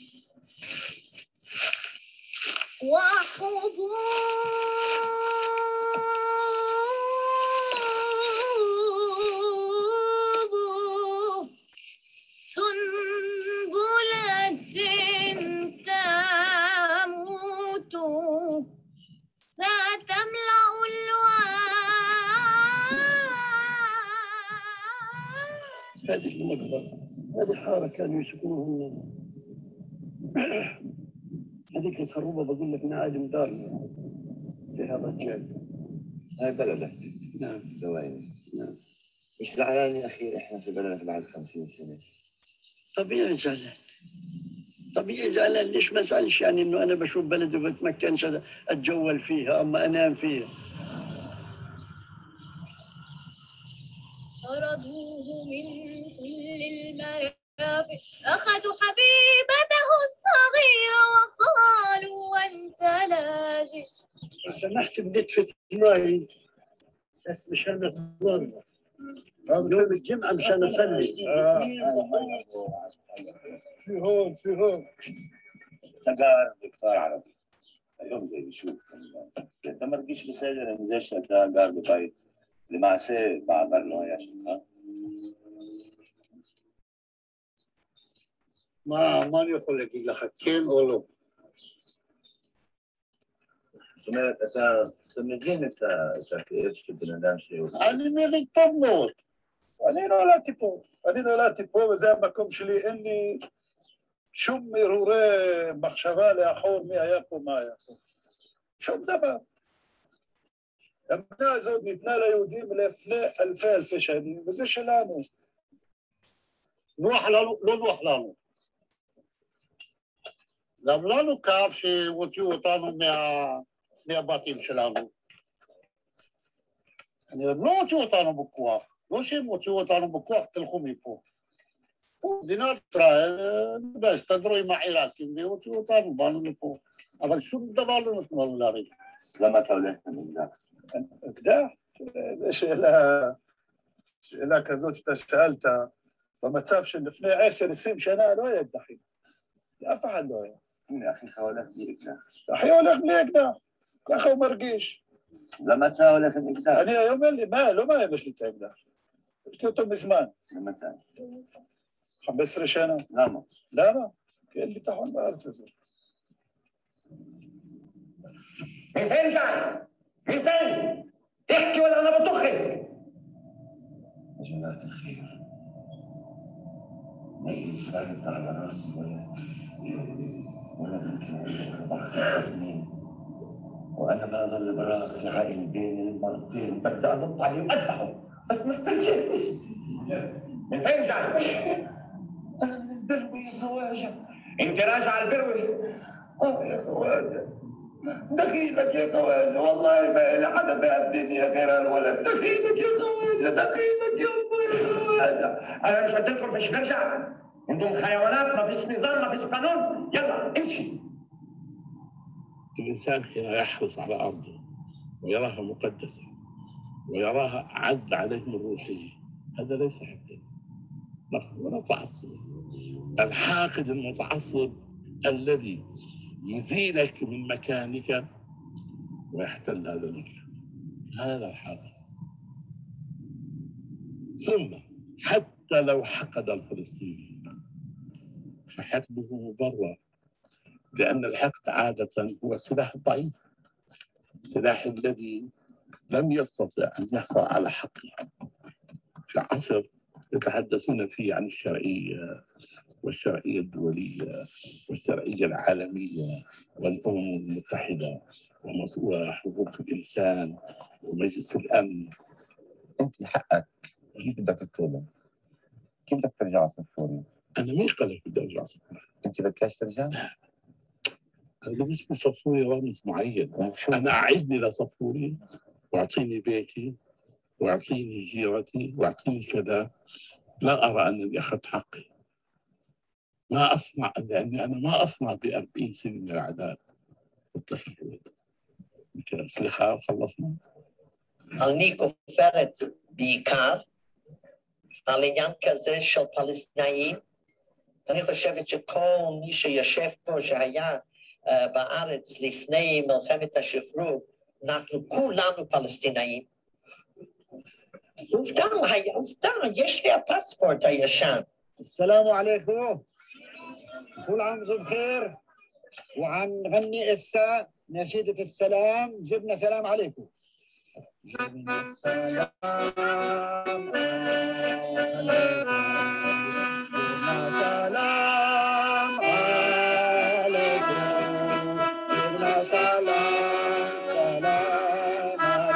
هذه المقبرة، هذه الحارة كانوا يسكنوها. هذيك الخروبة بقول لك نعادم دار فيها رجال. هاي بلدك؟ نعم. زوايا. نعم. مش زعلان يا أخي إحنا في بلدك بعد خمسين سنة؟ طبيعي زعلان. طبيعي زعلان، ليش ما زعلش يعني إنه أنا بشوف بلدي وبتمكنش أتجول فيها أما أنام فيها. طردوه من كل المرافق، أخذوا حبيبته الصغيرة وقالوا أنت لاجئ. لو سمحت بديت في الماي بس مشان أتوضأ يوم الجمعة مشان أصلي. في هون في هون تجار دكتور عربي اليوم زي بشوف انت ما رجيش بسجل مزاش تجار بطيب لمعسى بعبر له يا شيخ. ما ما יכול להגיד לך כן או לא. זאת אומרת, אתה מבין את הכאב של בן אדם שהוא... אני מבין טוב מאוד. אני נולדתי פה. אני נולדתי פה וזה המקום שלי. אין לי שום הרהורי מחשבה לאחור מי היה פה, מה היה פה. שום דבר. המדינה הזאת ניתנה ליהודים לפני אלפי אלפי שנים, וזה שלנו. נוח לנו, לא נוח לנו. גם לנו כאב שהוציאו אותנו מה, מהבתים שלנו. הם לא הוציאו אותנו בכוח, לא שהם הוציאו אותנו בכוח, תלכו מפה. מדינת ישראל, הסתדרו עם העיראקים והוציאו אותנו, באנו לפה. אבל שום דבר לא נתנו לנו להריב. למה אתה הולך למקדח? אקדח? זו שאלה, שאלה כזאת שאתה שאלת, במצב של לפני עשר עשרים שנה לא היה אקדחים. אף אחד לא היה. הנה, אחיך הולך בלי אקדח. אחי הולך בלי אקדח, ככה הוא מרגיש. למה אתה הולך עם אקדח? אני היום אין לי, מה, לא מה יש לי את האקדח. יש לי אותו מזמן. למתי? חמש עשרה שנה. למה? למה? כי אין ביטחון בארץ הזאת. فين جاي؟ فين؟ احكي ولا انا بطخك؟ جزاك الخير. الإنسان على راسي ولد ولد يمكن أربع خمس سنين وأنا ما ظل براسي عائل بين المرتين بدي أنط عليه وأذبحه بس ما استرجعتش. من فين جاي؟ أنا من البروي يا خواجة. أنت راجع البروي؟ آه يا خواجة دخيلك يا خواجة والله ما إلي حدا بهالدنيا غير الولد. دخيلك يا خواجة دخيلك يا خواجة. أنا مش قلت لكم مش برجع؟ أنتم حيوانات ما فيش نظام ما فيش قانون. يلا امشي. الإنسان حين يحرص على أرضه ويراها مقدسة ويراها أعز عليه من روحه هذا ليس حقدا ولا تعصب. الحاقد المتعصب الذي يزيلك من مكانك ويحتل هذا المكان هذا الحاقد. ثم حتى لو حقد الفلسطيني فحقده مبرر لأن الحقد عادة هو السلاح الضعيف، السلاح الذي لم يستطع أن يحصل على حقه. في عصر يتحدثون فيه عن الشرعية والشرعية الدولية والشرعية العالمية والأمم المتحدة وحقوق الإنسان ومجلس الأمن. أنت حقك كيف بدك تطلب؟ كيف بدك ترجع صفوري؟ أنا مين قال لك بدي أرجع صفوري؟ أنت بدكش ترجع؟ أنا بالنسبة لصفوري رمز معين. أنا أعدني لصفوري وأعطيني بيتي وأعطيني جيرتي وأعطيني كذا. لا أرى أنني أخذت حقي. ما أصنع لأني أنا ما أصنع بأربعين سنة من العذاب والتشرد. سلخة وخلصنا. אני כופרת בעיקר על עניין כזה של פלסטינאים. אני חושבת שכל מי שישב פה שהיה uh, בארץ לפני מלחמת השחרור, אנחנו כולנו פלסטינאים. עובדה, עובדה, יש לי הפספורט הישן. السلام عليكم كل عام وانتم بخير وعم نغني إسا نشيدة السلام. جبنا سلام عليكم. جبنا السلام عليكم. جبنا سلام عليكم. جبنا سلام سلام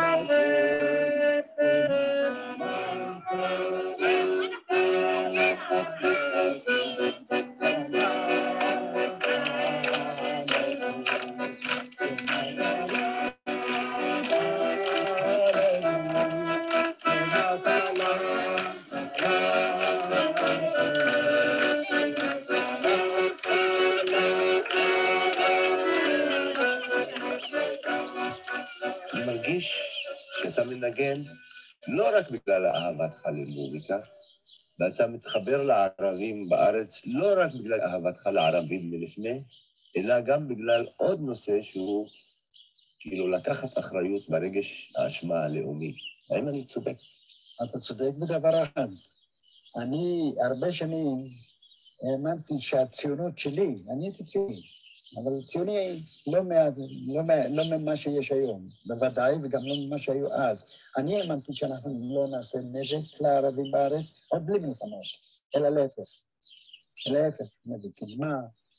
מרגיש שאתה מנגן לא רק בגלל אהבתך למוזיקה, ואתה מתחבר לערבים בארץ לא רק בגלל אהבתך לערבים מלפני, אלא גם בגלל עוד נושא שהוא כאילו לקחת אחריות ברגש האשמה הלאומי. האם אני צודק? אתה צודק בדבר אחד. אני הרבה שנים האמנתי שהציונות שלי, אני הייתי ציוני, אבל ציוני לא, מה, לא, מה, לא ממה שיש היום, בוודאי, וגם לא ממה שהיו אז. אני האמנתי שאנחנו לא נעשה נזק לערבים בארץ, עוד בלי מלחמות, אלא להפך. להפך, נביא קדמה,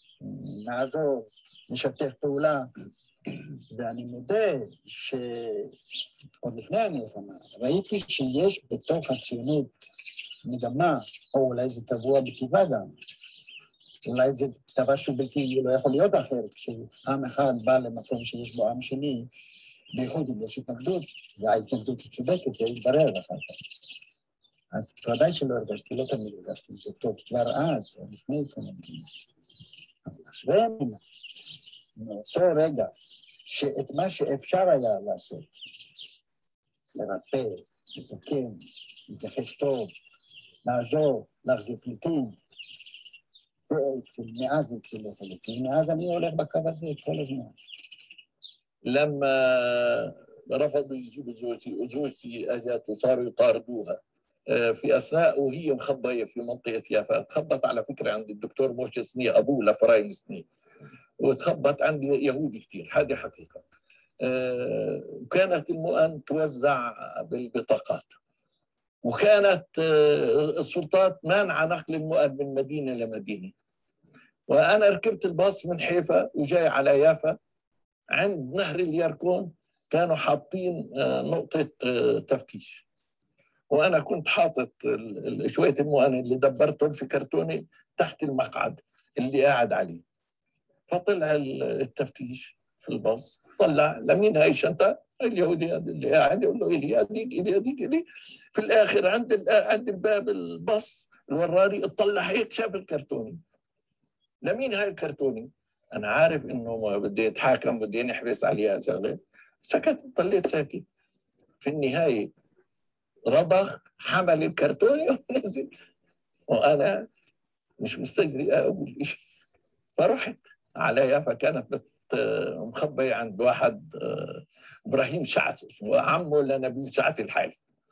נעזור, נשתף פעולה. ואני מודה שעוד לפני המלחמה ראיתי שיש בתוך הציונות מגמה, או אולי זה טבוע בטבעה גם, אולי זה דבר שהוא בלתי לא יכול להיות אחרת, כשעם אחד בא למקום שיש בו עם שני, בייחוד אם יש התנגדות, וההתנגדות היא צודקת, זה יתברר אחר כך. אז ודאי שלא הרגשתי, לא תמיד הרגשתי, זה טוב כבר אז, או לפני כמה דברים. אבל מאותו רגע, שאת מה שאפשר היה לעשות, לרפא, לתקן, להתייחס טוב, לעזור, להחזיר פליטים, זה מאז התחיל לחלוטין, מאז אני הולך בקו הזה כל הזמן. لما رفضوا يجيبوا زوجتي وزوجتي اجت وصاروا يطاردوها في اثناء وهي مخبيه في منطقه يافا، تخبط على فكره عند الدكتور موشي سني ابوه لفرايم سني، وتخبط عند يهودي كثير، هذه حقيقه. وكانت المؤن توزع بالبطاقات، وكانت السلطات مانعة نقل المؤن من مدينة لمدينة. وأنا ركبت الباص من حيفا وجاي على يافا، عند نهر اليركون كانوا حاطين نقطة تفتيش، وأنا كنت حاطط شوية المؤن اللي دبرتهم في كرتونة تحت المقعد اللي قاعد عليه. فطلع التفتيش في الباص، طلع لمين هاي الشنطة؟ اليهودي اللي قاعد يقول له إلي أديك إلي أديك إلي. في الآخر عند عند الباب الباص الوراري اطلع هيك شاف الكرتوني. لمين هاي الكرتوني؟ أنا عارف إنه بدي يتحاكم بدي نحبس عليها شغلة، سكت، ضليت ساكت. في النهاية رضخ حمل الكرتوني ونزل، وأنا مش مستجري أقول شيء. فرحت على يافا، كانت مخبية عند واحد إبراهيم شعث اسمه عمه لنبيل شعث الحالي.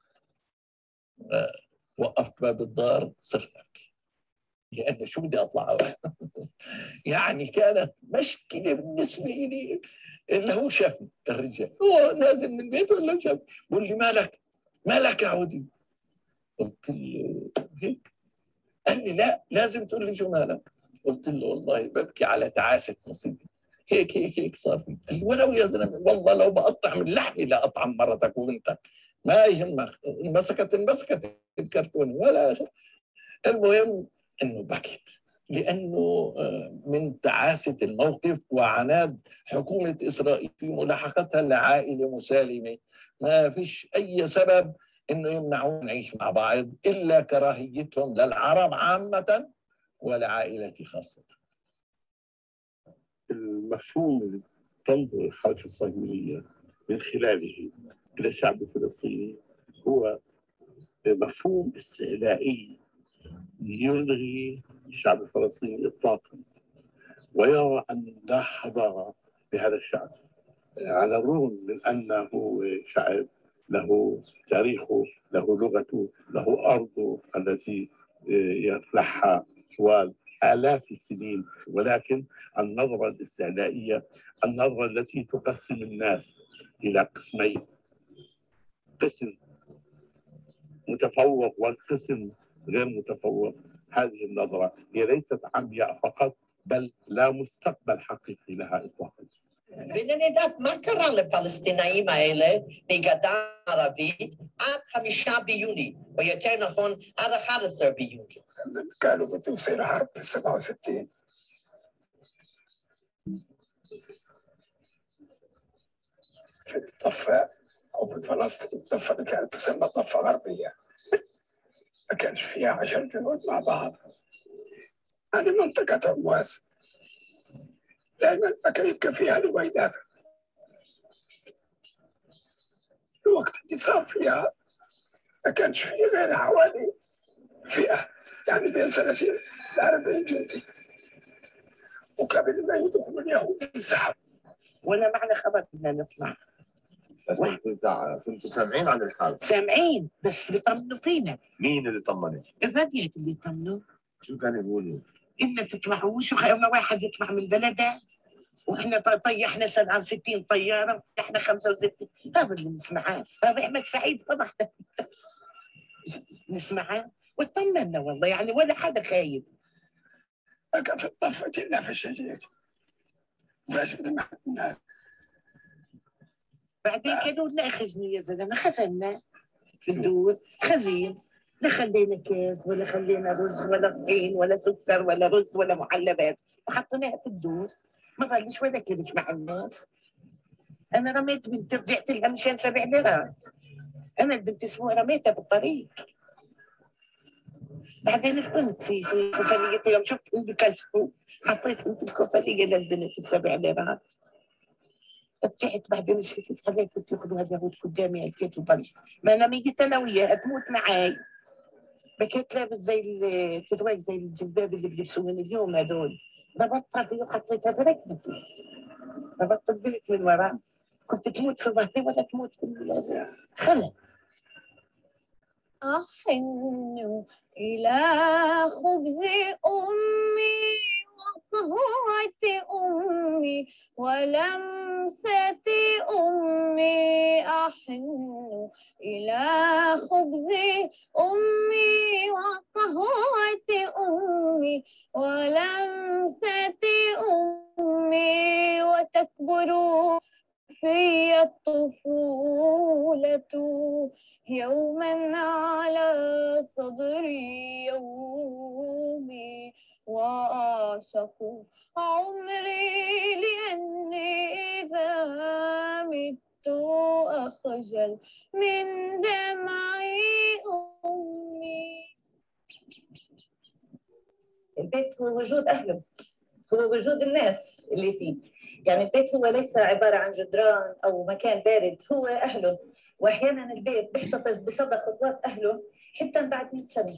وقفت باب الدار صرت أبكي لأن شو بدي أطلع. يعني كانت مشكلة بالنسبة لي. اللي هو شافني الرجال، هو نازل من بيته ولا شافني بقول لي مالك مالك يا عودي؟ قلت له هيك. قال لي لا لازم تقول لي شو مالك. قلت له والله ببكي على تعاسة نصيبي، هيك هيك هيك صار في. قال لي ولو يا زلمه والله لو بقطع من لحمي لا اطعم مرتك وبنتك، ما يهمك، انمسكت انمسكت الكرتونه ولا شيء. المهم انه بكيت لانه من تعاسه الموقف وعناد حكومه اسرائيل في ملاحقتها لعائله مسالمه. ما فيش اي سبب انه يمنعونا نعيش مع بعض الا كراهيتهم للعرب عامه ولعائلتي خاصه. المفهوم اللي تنظر الحركه الصهيونيه من خلاله الى الشعب الفلسطيني هو مفهوم استعلائي يلغي الشعب الفلسطيني اطلاقا ويرى ان لا حضاره بهذا الشعب، على الرغم من انه شعب له تاريخه، له لغته، له ارضه التي يطلعها طوال آلاف السنين. ولكن النظرة الاستعلائية، النظرة التي تقسم الناس إلى قسمين، قسم متفوق والقسم غير متفوق، هذه النظرة هي ليست عمياء فقط بل لا مستقبل حقيقي لها إطلاقا. בנדעת מה קרה לפלסטינאים האלה בגדה הערבית עד חמישה ביוני, או יותר נכון עד אחד עשר ביוני? كانوا بتصير الحرب في سبعة وستين. في الضفة أو في فلسطين، الضفة اللي كانت تسمى ضفة غربية ما كانش فيها عشر جنود مع بعض. يعني منطقة أمواس دائما ما كان يبقى فيها اللي هو يدافع. الوقت اللي صار فيها ما كانش فيه غير حوالي فئة، يعني بين ثلاثين إلى أربعين جندي، وقبل ما يدخلوا اليهود انسحب. ولا معنى خبر بدنا نطلع. بس كنتوا سامعين عن الحرب؟ سامعين بس بيطمنوا فينا. مين اللي طمنك؟ الراديات اللي طمنوا. شو كانوا يقولوا؟ إن تطلعوا شو خيرنا واحد يطلع من بلده، واحنا طيحنا سبعة وستين طياره وطيحنا خمسة وستين. هذا اللي نسمعه. هذا احمد سعيد فضحنا نسمعه وطمنا والله، يعني ولا حدا خايف. لكن في الضفه جينا في الشجير بس مع الناس. بعدين كانوا ناخذنا يا زلمه، خزنا في الدور خزين، لا خلينا كاس ولا خلينا رز ولا طحين ولا سكر ولا رز ولا معلبات، وحطيناها في الدور. ما ظلش ولا كرش مع الناس. انا رميت بنتي رجعت لها مشان سبع ليرات. انا البنت اسمها رميتها بالطريق. بعدين كنت في في كفالية يوم شفت عندي كشفوا حطيت في الكفالية للبنت السبع ليرات. فتحت بعدين شفت حدا كنت ياخذوا هذا قدامي هيك وضل. ما انا ميت انا وياها تموت معاي. بكيت لابس زي التتواج زي الجلباب اللي بيلبسوهم اليوم هذول. ضبطتها فيه وحطيتها في ركبتي. ضبطت البنت من ورا. كنت تموت في ظهري ولا تموت في الخلق. أحن إلى خبز أمي وقهوة أمي ولمسة أمي أحن إلى خبز أمي وقهوة أمي ولمسة أمي وتكبر في الطفولة يوما على صدري يومي وأعشق عمري لأني إذا مت أخجل من دمعي أمي. البيت هو وجود أهله، هو وجود الناس اللي فيه. يعني البيت هو ليس عبارة عن جدران أو مكان بارد، هو أهله. وأحيانا البيت بيحتفظ بصدى خطوات أهله حتى بعد مئة سنة.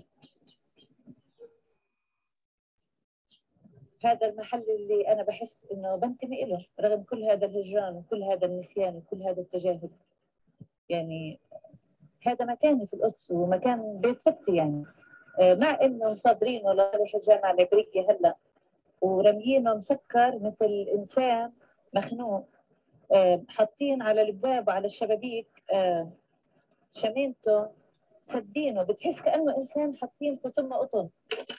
هذا المحل اللي أنا بحس إنه بنتمي إله رغم كل هذا الهجران وكل هذا النسيان وكل هذا التجاهل. يعني هذا مكاني في القدس ومكان بيت ستي، يعني مع إنه مصادرين ولا رايح الجامعة العبرية هلا ورميينه مسكر مثل إنسان مخنوق، حاطين على الابواب وعلى الشبابيك شمينته سدينه، بتحس كأنه إنسان حاطين في تمه قطن.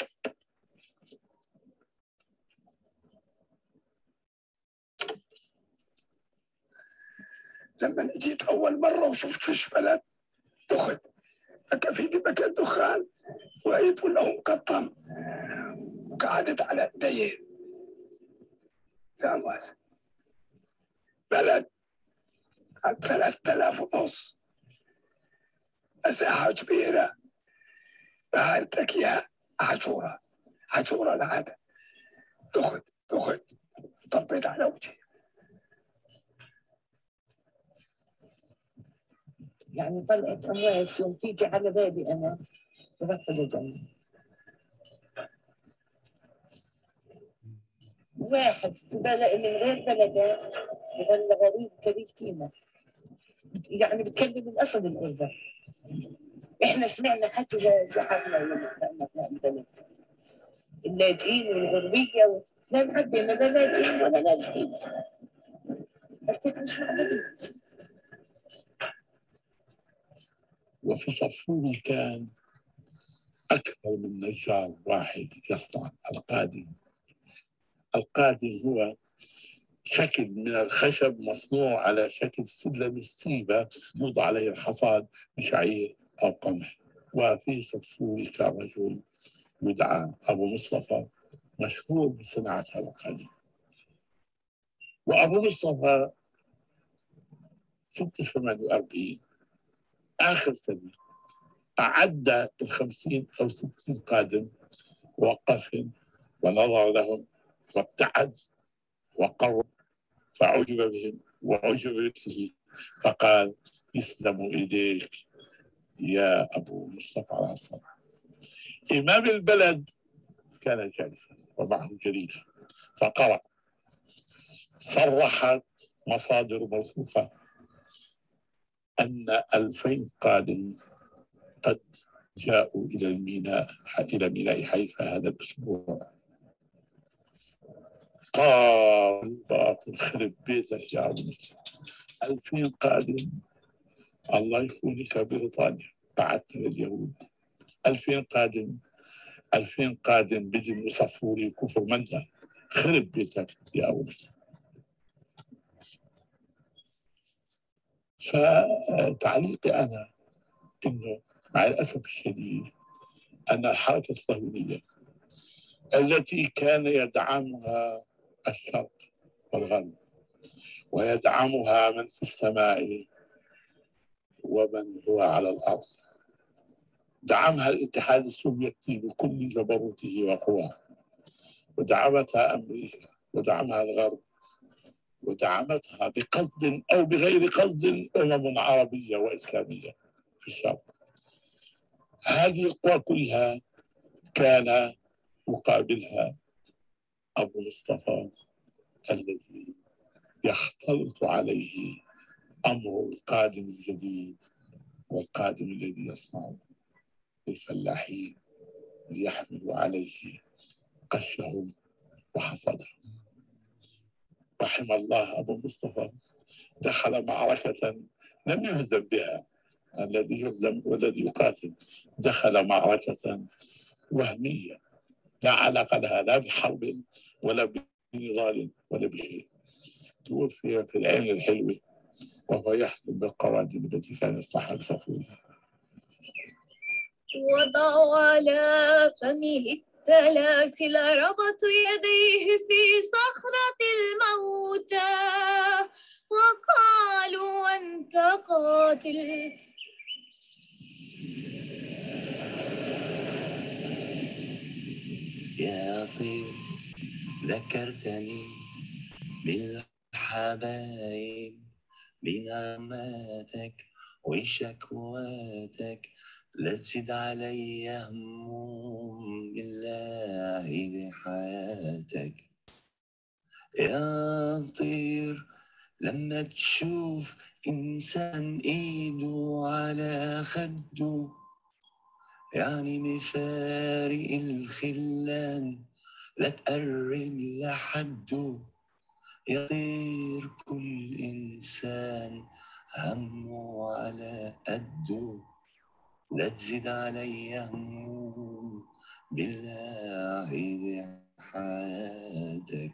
لما جيت أول مرة وشفت فيش بلد دخت بكى في دي بكى الدخان وعيت ولا مقطم وقعدت على ايديه. لا مؤاخذة بلد عن ثلاثة آلاف ونص مساحة كبيرة بهرت لك إياها عاشورة عاشورة العادة دخت دخت طبيت على وجهي. يعني طلعت أمواس يوم تيجي على بالي أنا ببطل أجمع. واحد في بلد من غير بلده يظل غريب كبير قيمة، يعني بتكلم الأصل الأردن. إحنا سمعنا حكي زعلنا يوم طلعنا في البلد اللاجئين والغربية و... لا نعدينا لا لاجئين ولا لاجئين. حكيت مش معبدين. وفي صفوري كان أكثر من نجار واحد يصنع القادم. القادم هو شكل من الخشب مصنوع على شكل سلم السيبة يوضع عليه الحصاد بشعير أو قمح. وفي صفوري كان رجل يدعى أبو مصطفى مشهور بصناعة هذا القادم. وأبو مصطفى ستة ثمانية وأربعين آخر سنة أعد الخمسين أو ستين قادم، وقفهم ونظر لهم وابتعد وقرب فعجب بهم وعجب بنفسه فقال يسلم إيديك يا أبو مصطفى على الصلاة. إمام البلد كان جالسا ومعه جريدة فقرأ. صرحت مصادر موثوقة أن ألفين قادم قد جاءوا إلى الميناء إلى ميناء حيفا هذا الأسبوع. قال باطل خرب بيتك يا أبو مصطفى، ألفين قادم الله يخونك بريطانيا بعتنا لليهود. ألفين قادم ألفين قادم بدي مصفوري كفر منها خرب بيتك يا أبو مصطفى. فتعليقي أنا إنه مع الأسف الشديد أن الحركة الصهيونية التي كان يدعمها الشرق والغرب ويدعمها من في السماء ومن هو على الأرض، دعمها الاتحاد السوفيتي بكل جبروته وقواه، ودعمتها أمريكا ودعمها الغرب، ودعمتها بقصد أو بغير قصد أمم عربية وإسلامية في الشرق. هذه القوى كلها كان يقابلها أبو مصطفى الذي يختلط عليه أمر القادم الجديد والقادم الذي يصنع الفلاحين ليحملوا عليه قشهم وحصدها. رحم الله أبو مصطفى دخل معركة لم يهزم بها، الذي يهزم والذي يقاتل دخل معركة وهمية لا علاقة لها لا بحرب ولا بنضال ولا بشيء. توفي في العين الحلوة وهو يحكم بالقوانين التي كان يصلحها لصفوها. وضعوا على فمه السلاسل، ربطوا يديه في صخرة الموتى، وقالوا أنت قاتل. يا طير ذكرتني بالحبايب، بنعماتك وشكواتك، لا تزيد علي هموم بالله بحياتك. يا طير لما تشوف إنسان إيده على خده، يعني مفارق الخلان، لا تقرب لحده. يا طير كل إنسان همه على قده، لا تزيد علي هموم بالله بحياتك.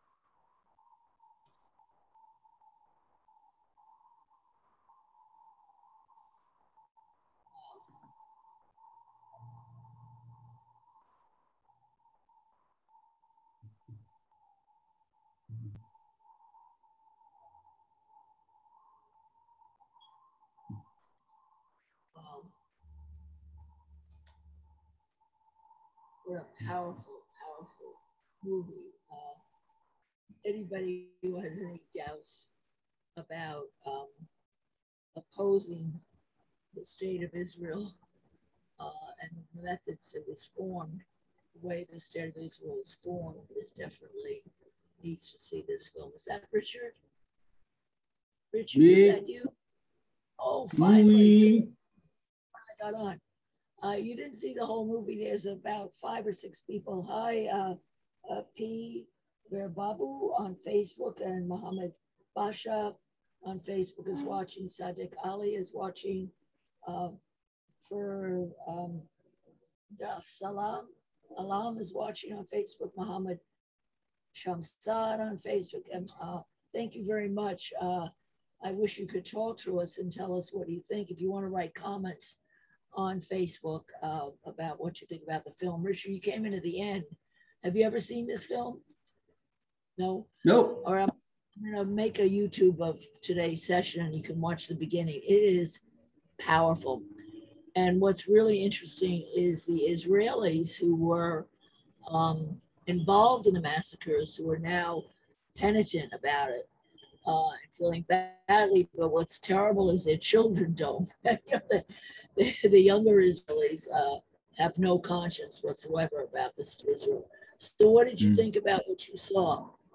What a powerful, powerful movie. Uh, anybody who has any doubts about um, opposing the state of Israel uh, and the methods it was formed, the way the state of Israel was formed, is definitely needs to see this film. Is that Richard? Richard, Me. is that you? Oh, finally. Me. I got on. Uh, you didn't see the whole movie. There's about five or six people. Hi, uh, uh, P. Babu on Facebook, and Mohammed Basha on Facebook is watching. Sadiq Ali is watching. Uh, for um, Salam, Alam is watching on Facebook. Mohammed Shamsad on Facebook. And uh, thank you very much. Uh, I wish you could talk to us and tell us what you think. If you want to write comments on Facebook uh, about what you think about the film. Richard, you came in at the end. Have you ever seen this film? No? Nope. Or I'm, I'm going to make a YouTube of today's session and you can watch the beginning. It is powerful. And what's really interesting is the Israelis who were um, involved in the massacres, who are now penitent about it uh, and feeling badly. But what's terrible is their children don't. the, the, the younger Israelis uh, have no conscience whatsoever about this to Israel. So what did you mm. think about what you saw?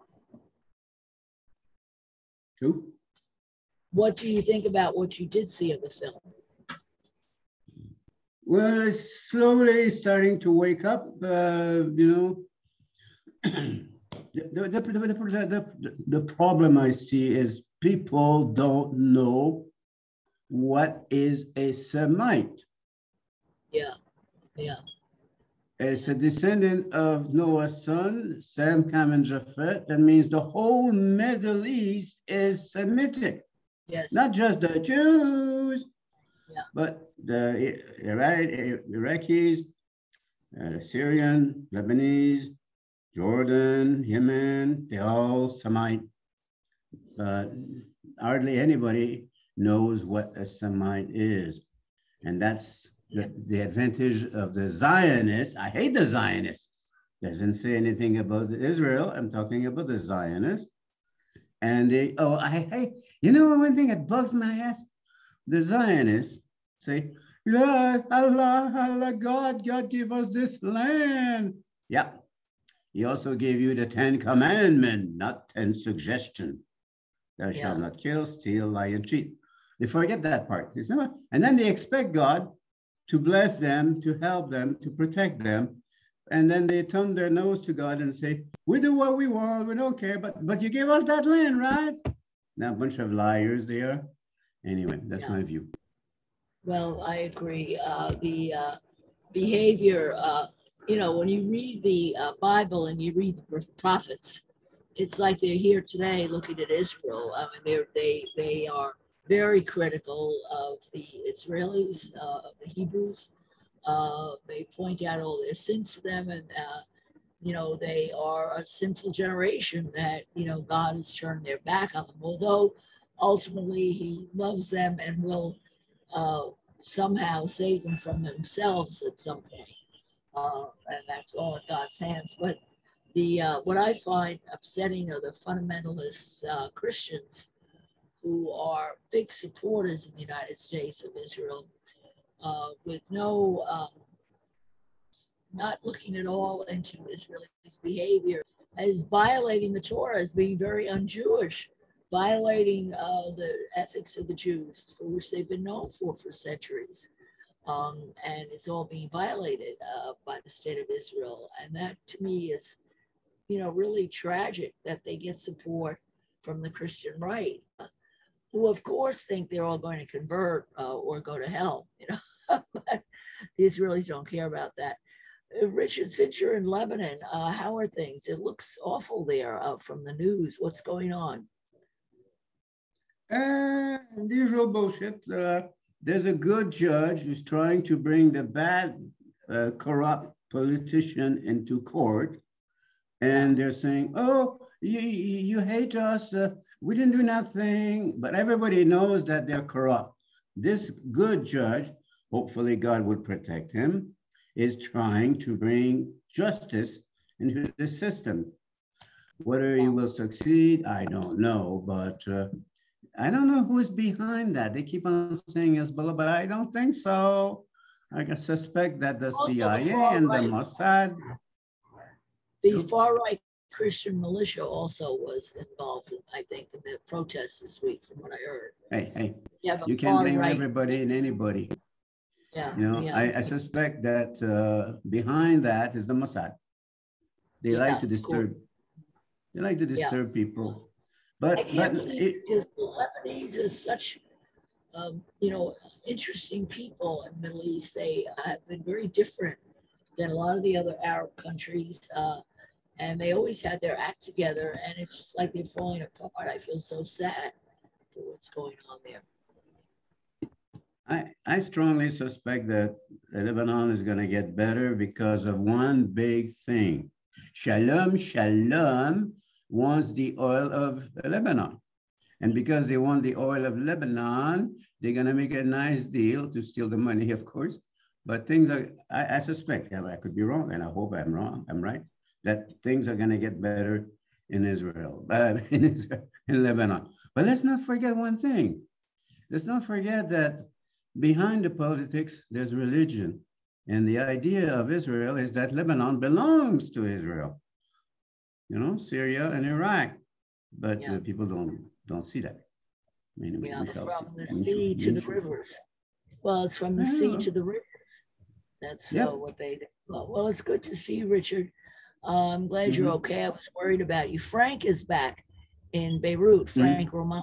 Who? What do you think about what you did see of the film? Well, it's slowly starting to wake up, uh, you know. the, the, the, the, the, the problem I see is people don't know what is a Semite. Yeah, yeah. It's a descendant of Noah's son, Sam, Ham, and Japheth. That means the whole Middle East is Semitic. Yes. Not just the Jews, yeah. but the Iraq, Iraqis, uh, Syrian, Lebanese, Jordan, Yemen, they're all Semite. But hardly anybody knows what a Semite is. And that's The, the advantage of the Zionists. I hate the Zionists. Doesn't say anything about Israel. I'm talking about the Zionists. And they, oh, I hate, you know, one thing that bugs my ass? The Zionists say, yeah, Allah, Allah, God, God gave us this land. Yeah. He also gave you the Ten Commandments, not ten suggestions. Thou yeah. shalt not kill, steal, lie, and cheat. They forget that part. And then they expect God to bless them, to help them, to protect them and then they turn their nose to God and say, we do what we want, we don't care, but but you gave us that land, right? Now, a bunch of liars there. Anyway, that's Yeah. my view. Well, I agree. Uh, the uh, behavior, uh, you know, when you read the uh, Bible and you read the prophets, it's like they're here today looking at Israel. I mean, they're, they they are very critical of the Israelis, uh, of the Hebrews. Uh, they point out all their sins to them, and uh, you know, they are a sinful generation that, you know, God has turned their back on them. Although ultimately He loves them and will uh, somehow save them from themselves at some point, uh, and that's all in God's hands. But the uh, what I find upsetting are the fundamentalist uh, Christians who are big supporters in the United States of Israel, uh, with no, um, not looking at all into Israelis' behavior as violating the Torah, as being very un-Jewish, violating uh, the ethics of the Jews, for which they've been known for for centuries. Um, and it's all being violated uh, by the state of Israel. And that, to me, is, you know, really tragic that they get support from the Christian right, uh, who, of course, think they're all going to convert uh, or go to hell, you know, but the Israelis don't care about that. Uh, Richard, since you're in Lebanon, uh, how are things? It looks awful there uh, from the news. What's going on? Uh, the usual bullshit. Uh, there's a good judge who's trying to bring the bad, uh, corrupt politician into court. And they're saying, oh, you, you hate us. Uh, we didn't do nothing. But everybody knows that they're corrupt. This good judge, hopefully God will protect him, is trying to bring justice into the system. Whether he will succeed, I don't know. But uh, I don't know who is behind that. They keep on saying Hezbollah, but I don't think so. I can suspect that the C I A and the Mossad. The far-right Christian militia also was involved, I think, in the protests this week, from what I heard. Hey, hey, you, you can't blame everybody and anybody. Yeah, you know, yeah. I, I suspect that uh, behind that is the Mossad. They yeah, like to disturb. They like to disturb yeah. people. But I can't but believe it, because the Lebanese are such, um, you know, interesting people in the Middle East. They have been very different than a lot of the other Arab countries. Uh, and they always had their act together, and it's just like they're falling apart. I feel so sad for what's going on there. I, I strongly suspect that Lebanon is going to get better because of one big thing. Shalom, Shalom wants the oil of Lebanon. And because they want the oil of Lebanon, they're going to make a nice deal to steal the money, of course. But things are, I, I suspect, I could be wrong, and I hope I'm wrong, I'm right, that things are going to get better in Israel, uh, in Israel, in Lebanon. But let's not forget one thing. Let's not forget that behind the politics, there's religion. And the idea of Israel is that Lebanon belongs to Israel. You know, Syria and Iraq. But yeah. uh, people don't don't see that. Anyway, yeah, we shall from see. the We sea should, to the should. rivers. Well, it's from the yeah. sea to the river. That's yep. uh, what they do. Well, well, it's good to see you, Richard. Uh, I'm glad mm-hmm. you're okay. I was worried about you. Frank is back in Beirut, Frank mm-hmm. Romano.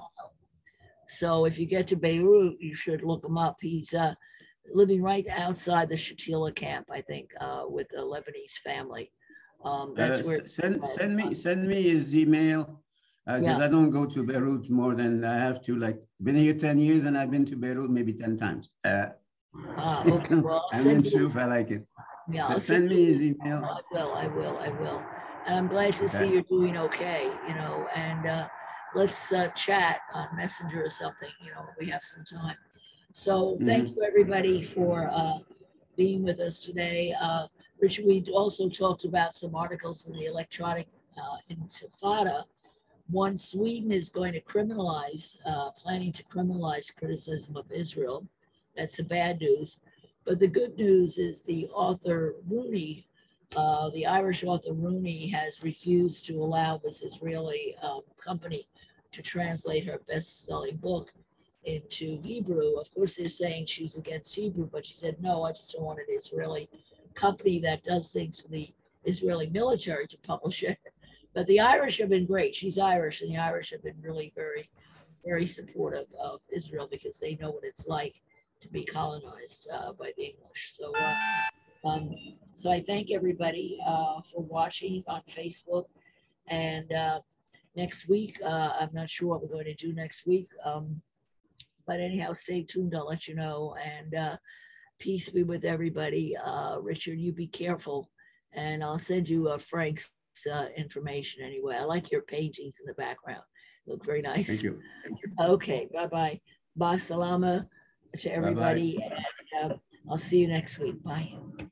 So if you get to Beirut, you should look him up. He's uh, living right outside the Shatila camp, I think, uh, with a Lebanese family. Um, that's uh, where send send me send me his email because uh, yeah. I don't go to Beirut more than I have to. Like, been here ten years and I've been to Beirut maybe ten times. Uh, ah, okay. Well, I'll I'm in you, truth, I like it. Yeah, I'll send, send me his email. I will, I will, I will. And I'm glad to okay. see you're doing okay. You know, and uh, let's uh, chat on Messenger or something. You know, we have some time. So mm-hmm. thank you everybody for uh, being with us today. Uh, Richard, we also talked about some articles in the electronic uh, intifada. One, Sweden is going to criminalize, uh, planning to criminalize criticism of Israel. That's the bad news. But the good news is the author Rooney, uh, the Irish author Rooney, has refused to allow this Israeli um, company to translate her best-selling book into Hebrew. Of course, they're saying she's against Hebrew, but she said, no, I just don't want an Israeli company that does things for the Israeli military to publish it. But the Irish have been great. She's Irish, and the Irish have been really very, very supportive of Israel because they know what it's like to be colonized uh, by the English. So, uh, um, so I thank everybody uh, for watching on Facebook. And uh, next week, uh, I'm not sure what we're going to do next week. Um, but anyhow, stay tuned. I'll let you know. And uh, peace be with everybody. Uh, Richard, you be careful. And I'll send you uh, Frank's uh, information anyway. I like your paintings in the background. They look very nice. Thank you. Thank you. Okay, bye-bye. Bye, salama to everybody. Bye-bye. And uh, I'll see you next week. Bye.